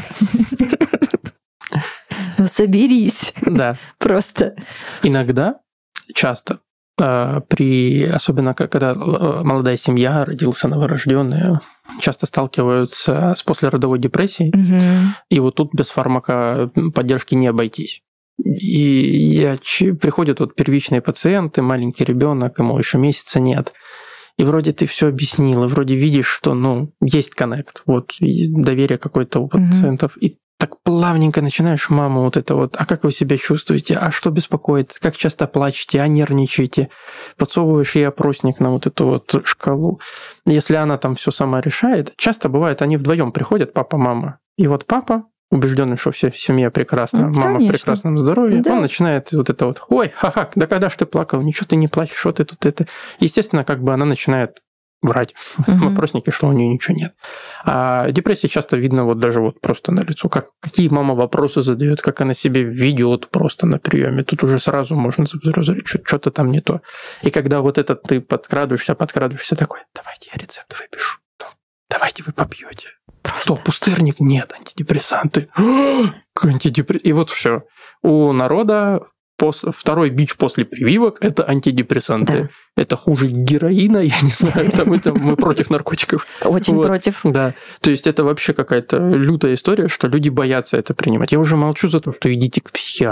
Ну, соберись. Да. Просто. Иногда, часто, при, особенно когда молодая семья, родился новорожденный, часто сталкиваются с послеродовой депрессией, угу. и вот тут без фармакоподдержки не обойтись. И я, приходят вот первичные пациенты, маленький ребенок, ему еще месяца нет, и вроде ты все объяснил, и вроде видишь, что ну, есть коннект, вот, доверие какое-то у пациентов, угу. и так плавненько начинаешь маму вот это вот, а как вы себя чувствуете, а что беспокоит, как часто плачете, а нервничаете, подсовываешь ей опросник на вот эту вот шкалу. Если она там все сама решает, часто бывает, они вдвоем приходят, папа, мама, и вот папа, убежденный, что вся семья прекрасна, ну, мама в прекрасном здоровье, да. он начинает вот это вот, ой, ха-ха, да когда ж ты плакал, ничего ты не плачешь, что ты тут это. Естественно, как бы она начинает врать в этом uh-huh. опроснике, что у нее ничего нет. А депрессия часто видно вот даже вот просто на лицо, как, какие мама вопросы задает, как она себя ведет просто на приеме. Тут уже сразу можно заподозрить, что что-то там не то. И когда вот этот ты подкрадываешься, подкрадываешься такой, давайте я рецепт выпишу. Давайте вы попьете. Что, пустырник? Нет, антидепрессанты. Антидепресс... И вот все. У народа Пос... второй бич после прививок – это антидепрессанты. Да. Это хуже героина, я не знаю, там это мы против наркотиков. Очень вот. против. Да, то есть это вообще какая-то лютая история, что люди боятся это принимать. Я уже молчу за то, что идите к психиатру.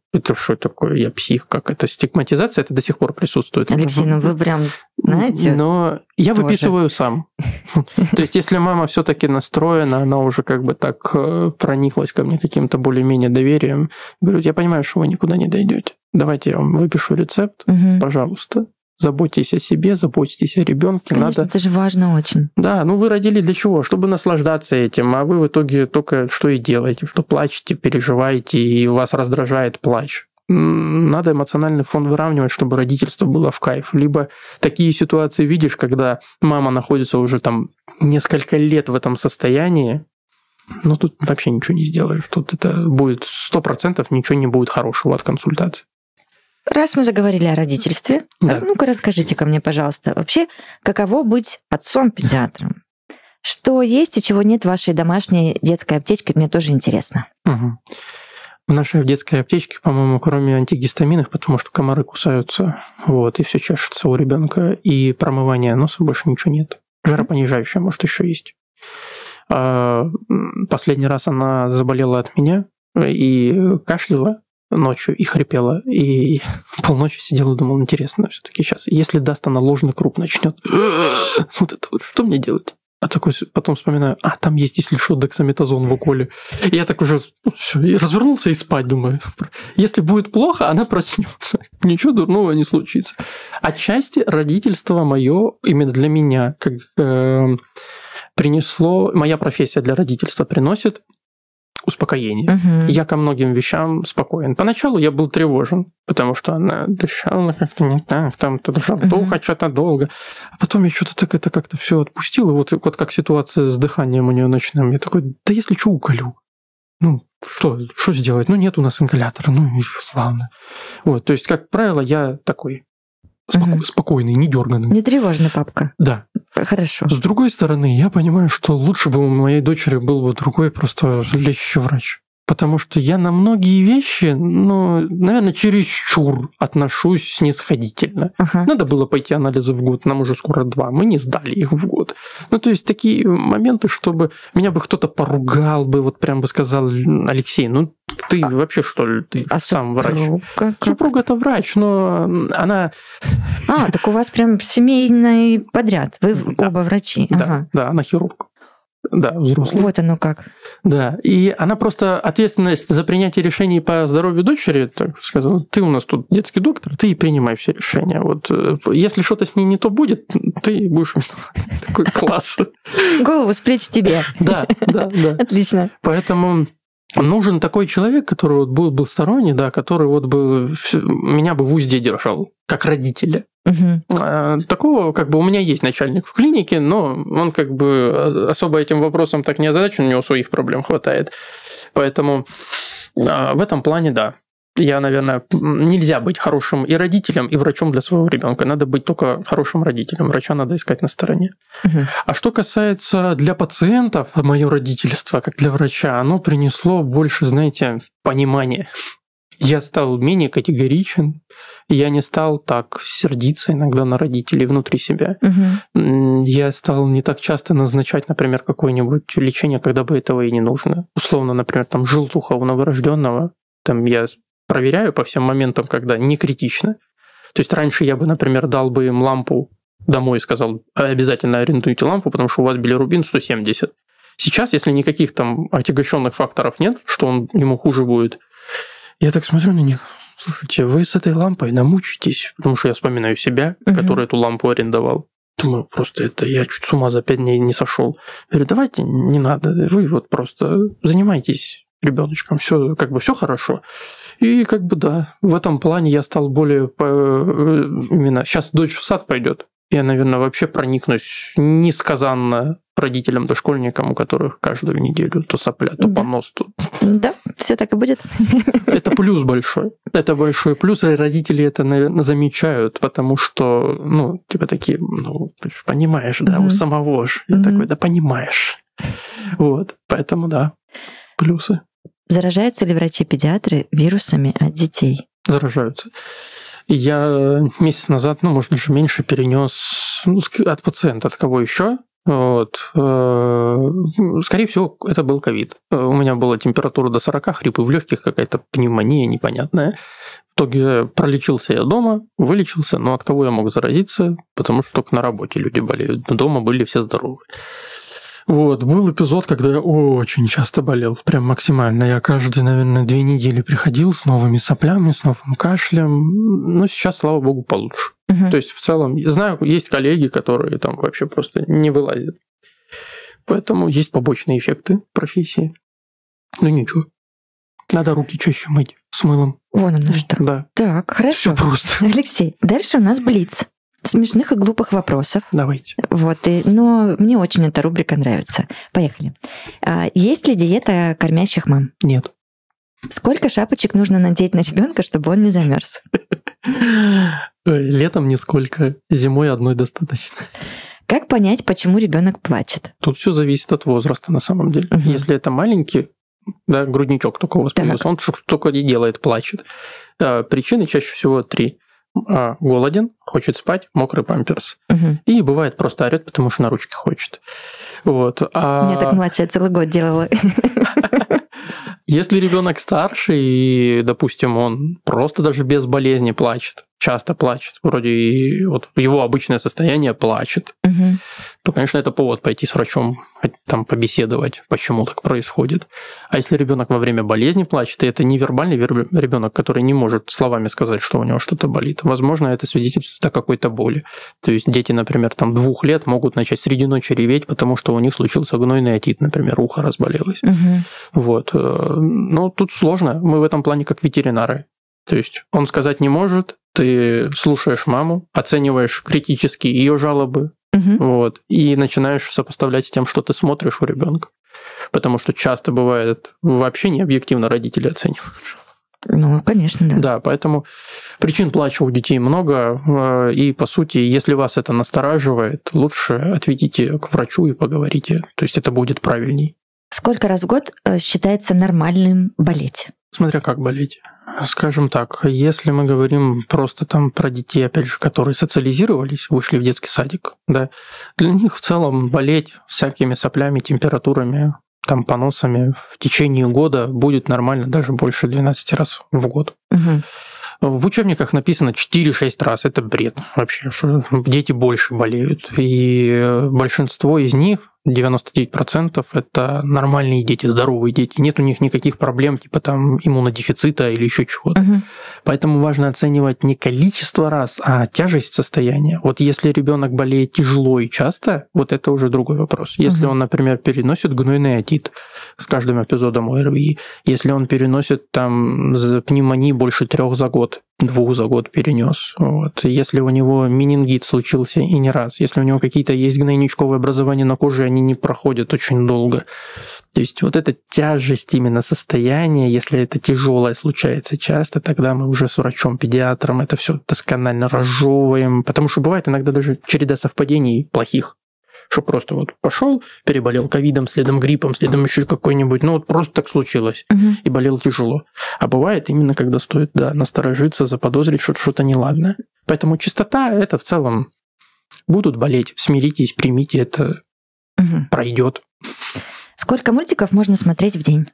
это что такое, я псих, как это, стигматизация, это до сих пор присутствует. Алексей, ну вы прям, знаете... Но я тоже выписываю сам. То есть, если мама все-таки настроена, она уже как бы так прониклась ко мне каким-то более-менее доверием, говорю, я понимаю, что вы никуда не дойдете. Давайте я вам выпишу рецепт, угу. пожалуйста. Заботьтесь о себе, заботьтесь о ребенке. Конечно, надо... это же важно очень. Да, ну вы родили для чего? Чтобы наслаждаться этим, а вы в итоге только что и делаете, что плачете, переживаете, и вас раздражает плач. Надо эмоциональный фон выравнивать, чтобы родительство было в кайф. Либо такие ситуации видишь, когда мама находится уже там несколько лет в этом состоянии, ну тут вообще ничего не сделаешь. Тут это будет сто процентов ничего не будет хорошего от консультации. Раз мы заговорили о родительстве, да. ну-ка расскажите-ка мне, пожалуйста, вообще, каково быть отцом-педиатром? Что есть и чего нет в вашей домашней детской аптечке, мне тоже интересно. Угу. В нашей детской аптечке, по-моему, кроме антигистаминов, потому что комары кусаются, вот, и все чешется у ребенка, и промывания носа больше ничего нет. Жаропонижающее, может, еще есть. Последний раз она заболела от меня и кашляла ночью и хрипела, и полночи сидела и думала, интересно, все-таки сейчас, если даст она ложный круп начнет, вот это вот, что мне делать? А такой потом вспоминаю, а там есть, если что, дексаметазон в уколе. И я так уже ну, все, и развернулся и спать, думаю. Если будет плохо, она проснется. Ничего дурного не случится. Отчасти родительство мое именно для меня как э, принесло, моя профессия для родительства приносит успокоение. Угу. Я ко многим вещам спокоен. Поначалу я был тревожен, потому что она дышала как-то не так, там-то жартуха, угу. что-то долго. А потом я что-то так это как-то все отпустил, и вот, вот как ситуация с дыханием у нее ночным, я такой, да если что, уколю. Ну, что, что сделать? Ну, нет у нас ингалятора, ну, и славно. Вот, то есть, как правило, я такой споко- угу. спокойный, не дерганый. Не тревожный папка. Да. Хорошо. С другой стороны, я понимаю, что лучше бы у моей дочери был бы другой просто лечащий врач. Потому что я на многие вещи, ну, наверное, чересчур отношусь снисходительно. Ага. Надо было пойти анализы в год, нам уже скоро два, мы не сдали их в год. Ну, то есть такие моменты, чтобы меня бы кто-то поругал бы, вот прям бы сказал, Алексей, ну, ты а, вообще что ли, ты а сам врач? Как? Супруга это врач, но она... А, так у вас прям семейный подряд, вы да. оба врачи. Да, ага. да, она хирург. Да, взрослый. Вот оно как. Да, и она просто ответственность за принятие решений по здоровью дочери, так сказала, ты у нас тут детский доктор, ты и принимай все решения. Вот если что-то с ней не то будет, ты будешь такой класс. Голову с плеч тебе. Да, да, да. Отлично. Поэтому нужен такой человек, который вот был, был сторонний, да, который вот бы меня бы в узде держал, как родителя. Угу. Такого, как бы, у меня есть начальник в клинике, но он как бы особо этим вопросом так не озадачен, у него своих проблем хватает. Поэтому в этом плане, да. Я, наверное, нельзя быть хорошим и родителем, и врачом для своего ребенка. Надо быть только хорошим родителем. Врача надо искать на стороне. Угу. А что касается для пациентов, мое родительство, как для врача, оно принесло больше, знаете, понимания. Я стал менее категоричен, я не стал так сердиться иногда на родителей внутри себя. Угу. Я стал не так часто назначать, например, какое-нибудь лечение, когда бы этого и не нужно. Условно, например, там желтуха у новорожденного, там я проверяю по всем моментам, когда не критично. То есть раньше я бы, например, дал бы им лампу домой и сказал, обязательно арендуйте лампу, потому что у вас билирубин сто семьдесят. Сейчас, если никаких там отягощенных факторов нет, что он ему хуже будет, я так смотрю на них, слушайте, вы с этой лампой намучитесь, потому что я вспоминаю себя, угу. который эту лампу арендовал. Думаю, просто это я чуть с ума за пять дней не сошел. Я говорю, давайте не надо, вы вот просто занимайтесь ребеночком, все как бы все хорошо. И как бы да, в этом плане я стал более именно сейчас дочь в сад пойдет. Я, наверное, вообще проникнусь несказанно родителям, дошкольникам, у которых каждую неделю то сопля, то да. понос, то... Да, все так и будет. Это плюс большой. Это большой плюс, и родители это, наверное, замечают, потому что, ну, типа такие, ну, ты же понимаешь, да, mm-hmm. у самого же. Я mm-hmm. такой, да, понимаешь. Вот, поэтому, да, плюсы. Заражаются ли врачи-педиатры вирусами от детей? Заражаются. Я месяц назад, ну, может, даже меньше, перенес ну, от пациента, от кого еще, Вот. Скорее всего, это был ковид. У меня была температура до сорока, хрипы в легких, какая-то пневмония непонятная. В итоге пролечился я дома, вылечился, но от кого я мог заразиться? Потому что только на работе люди болеют. Дома были все здоровы. Вот, был эпизод, когда я очень часто болел, прям максимально. Я каждые, наверное, две недели приходил с новыми соплями, с новым кашлем. Но сейчас, слава богу, получше. Угу. То есть, в целом, знаю, есть коллеги, которые там вообще просто не вылазят. Поэтому есть побочные эффекты профессии. Ну ничего. Надо руки чаще мыть с мылом. Вон оно что. Да. Так, хорошо. Все просто. Алексей, дальше у нас блиц. Смешных и глупых вопросов. Давайте. Вот, и, но мне очень эта рубрика нравится. Поехали. А, есть ли диета кормящих мам? Нет. Сколько шапочек нужно надеть на ребенка, чтобы он не замерз? Летом нисколько, зимой одной достаточно. Как понять, почему ребенок плачет? Тут все зависит от возраста на самом деле. Угу. Если это маленький, да, грудничок только у вас появился, он только и делает, плачет. Причины чаще всего три. Голоден, хочет спать, мокрый памперс. Угу. И бывает просто орет, потому что на ручки хочет. Вот. А... Мне так младшая целый год делала. Если ребенок старше, и, допустим, он просто даже без болезни плачет, часто плачет, вроде и вот его обычное состояние плачет, угу. то, конечно, это повод пойти с врачом там побеседовать, почему так происходит. А если ребенок во время болезни плачет, и это не вербальный ребенок, который не может словами сказать, что у него что-то болит, возможно, это свидетельствует о какой-то боли. То есть дети, например, там двух лет могут начать среди ночи реветь, потому что у них случился гнойный отит, например, ухо разболелось. Угу. Вот. Но тут сложно. Мы в этом плане как ветеринары. То есть он сказать не может, ты слушаешь маму, оцениваешь критически ее жалобы, угу. вот, и начинаешь сопоставлять с тем, что ты смотришь у ребенка. Потому что часто бывает, вообще не объективно родители оценивают. Ну, конечно, да. Да, поэтому причин плача у детей много, и, по сути, если вас это настораживает, лучше отведите к врачу и поговорите. То есть это будет правильней. Сколько раз в год считается нормальным болеть? Смотря как болеть. Скажем так, если мы говорим просто там про детей, опять же, которые социализировались, вышли в детский садик, да, для них в целом болеть всякими соплями, температурами, там, поносами в течение года будет нормально даже больше двенадцати раз в год. Угу. В учебниках написано четыре-шесть раз. Это бред вообще, что дети больше болеют. И большинство из них, девяносто девять процентов, это нормальные дети, здоровые дети. Нет у них никаких проблем, типа там иммунодефицита или еще чего-то. Угу. Поэтому важно оценивать не количество раз, а тяжесть состояния. Вот если ребенок болеет тяжело и часто, вот это уже другой вопрос. Если угу. он, например, переносит гнойный отит с каждым эпизодом ОРВИ, если он переносит там пневмонии больше трех за год, двух за год перенес. Вот. Если у него менингит случился и не раз, если у него какие-то есть гнойничковые образования на коже, они не проходят очень долго. То есть вот эта тяжесть именно состояния, если это тяжелое случается часто, тогда мы уже с врачом-педиатром это все досконально разжевываем, потому что бывает иногда даже череда совпадений плохих. Что просто вот пошел, переболел ковидом, следом гриппом, следом еще какой-нибудь, ну вот просто так случилось, угу. и болел тяжело. А бывает именно, когда стоит, да, насторожиться, заподозрить, что что-то неладное. Поэтому чистота – это в целом будут болеть, смиритесь, примите, это угу. пройдет. Сколько мультиков можно смотреть в день?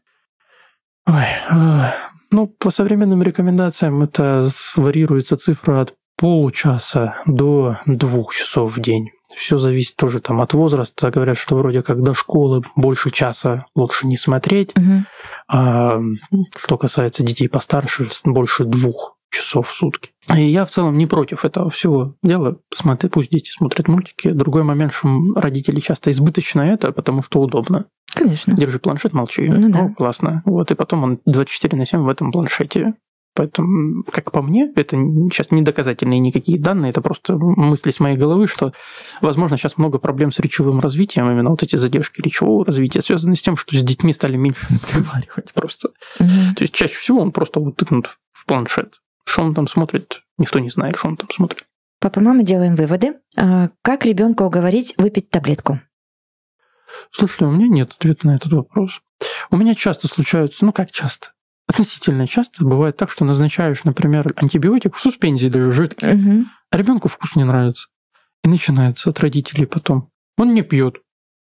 Ой, э, ну, по современным рекомендациям это варьируется цифра от получаса до двух часов в день. Все зависит тоже там от возраста. Говорят, что вроде как до школы больше часа лучше не смотреть. Угу. А что касается детей постарше, больше двух часов в сутки. И я в целом не против этого всего дела. Смотри, пусть дети смотрят мультики. Другой момент, что родители часто избыточно это, потому что удобно. Конечно. Держи планшет, молчи. Ну, да. О, классно. Вот, и потом он двадцать четыре на семь в этом планшете. Поэтому, как по мне, это сейчас не доказательные никакие данные, это просто мысли с моей головы, что, возможно, сейчас много проблем с речевым развитием, именно вот эти задержки речевого развития связаны с тем, что с детьми стали меньше разговаривать просто. Угу. То есть чаще всего он просто вот тыкнут в планшет. Что он там смотрит, никто не знает, что он там смотрит. Папа, мама, делаем выводы. Как ребенка уговорить выпить таблетку? Слушай, у меня нет ответа на этот вопрос. У меня часто случаются, ну как часто? Относительно часто бывает так, что назначаешь, например, антибиотик в суспензии даже жидкий, угу. а ребенку вкус не нравится. И начинается от родителей потом. Он не пьет.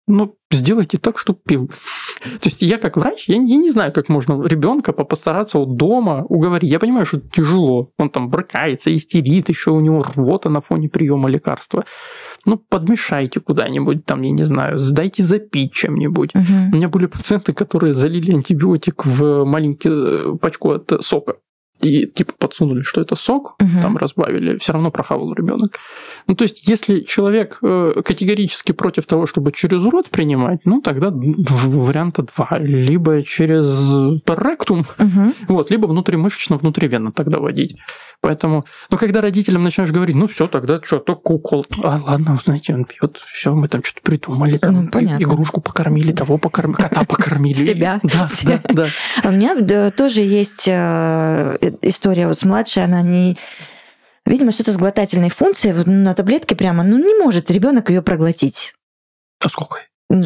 ну, сделайте так, чтобы пил. То есть я как врач, я, я не знаю, как можно ребенка постараться вот дома уговорить. Я понимаю, что это тяжело. Он там брыкается, истерит, еще у него рвота на фоне приема лекарства. Ну, подмешайте куда-нибудь, там, я не знаю, сдайте запить чем-нибудь. Угу. У меня были пациенты, которые залили антибиотик в маленькую пачку от сока. И типа подсунули, что это сок, угу. там разбавили, все равно прохавал ребенок. Ну, то есть, если человек категорически против того, чтобы через рот принимать, ну, тогда варианта два. Либо через ректум, угу. вот, либо внутримышечно, внутривенно тогда вводить. Поэтому, ну, когда родителям начинаешь говорить, ну, все, тогда что, только укол. А, ладно, знаете, он пьет, все, мы там что-то придумали, там, ну, игрушку покормили, того покормили, кота покормили. Себя. Да, да, да. У меня тоже есть история с младшей, она не... Видимо, что-то с глотательной функцией, на таблетке прямо, ну, не может ребенок ее проглотить. А сколько?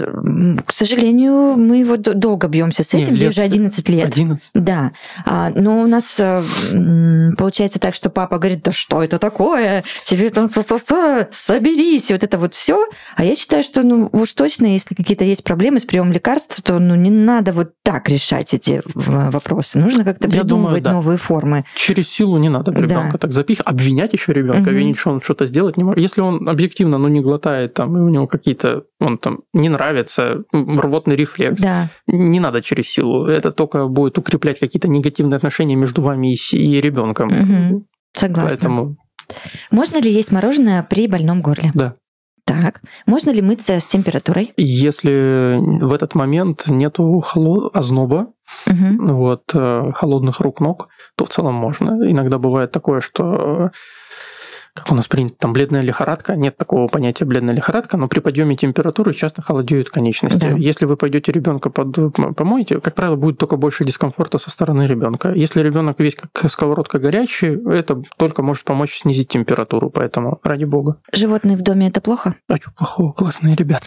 К сожалению, мы вот долго бьемся с этим, ей уже одиннадцать лет. одиннадцать? Да. Но у нас получается так, что папа говорит, да что это такое? Тебе там соберись, и вот это вот все. А я считаю, что ну уж точно, если какие-то есть проблемы с приемом лекарств, то ну не надо вот так решать эти вопросы. Нужно как-то придумывать думаю, да. новые формы. Через силу не надо ребенка да. так запихать, обвинять еще ребенка, угу. винить, что он что-то сделать не может. Если он объективно ну, не глотает, там, и у него какие-то, он там не нравится, рвотный рефлекс. Да. Не надо через силу. Это только будет укреплять какие-то негативные отношения между вами и ребенком. Угу. Согласна. Поэтому... Можно ли есть мороженое при больном горле? Да. Так. Можно ли мыться с температурой? Если в этот момент нету холод... озноба, угу. вот, холодных рук, ног, то в целом можно. Иногда бывает такое, что... Как у нас принято, там бледная лихорадка, нет такого понятия бледная лихорадка, но при подъеме температуры часто холодеют конечности. Да. Если вы пойдете ребенка под помоете, как правило, будет только больше дискомфорта со стороны ребенка. Если ребенок весь как сковородка горячий, это только может помочь снизить температуру, поэтому ради бога. Животные в доме это плохо? А что плохого, классные ребята.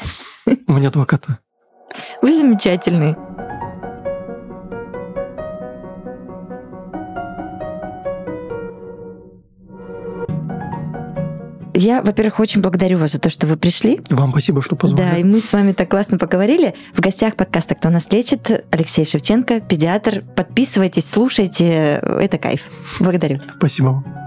У меня два кота. Вы замечательные. Я, во-первых, очень благодарю вас за то, что вы пришли. Вам спасибо, что позвали. Да, и мы с вами так классно поговорили. В гостях подкаста «Кто нас лечит» Алексей Шевченко, педиатр. Подписывайтесь, слушайте. Это кайф. Благодарю. Спасибо вам.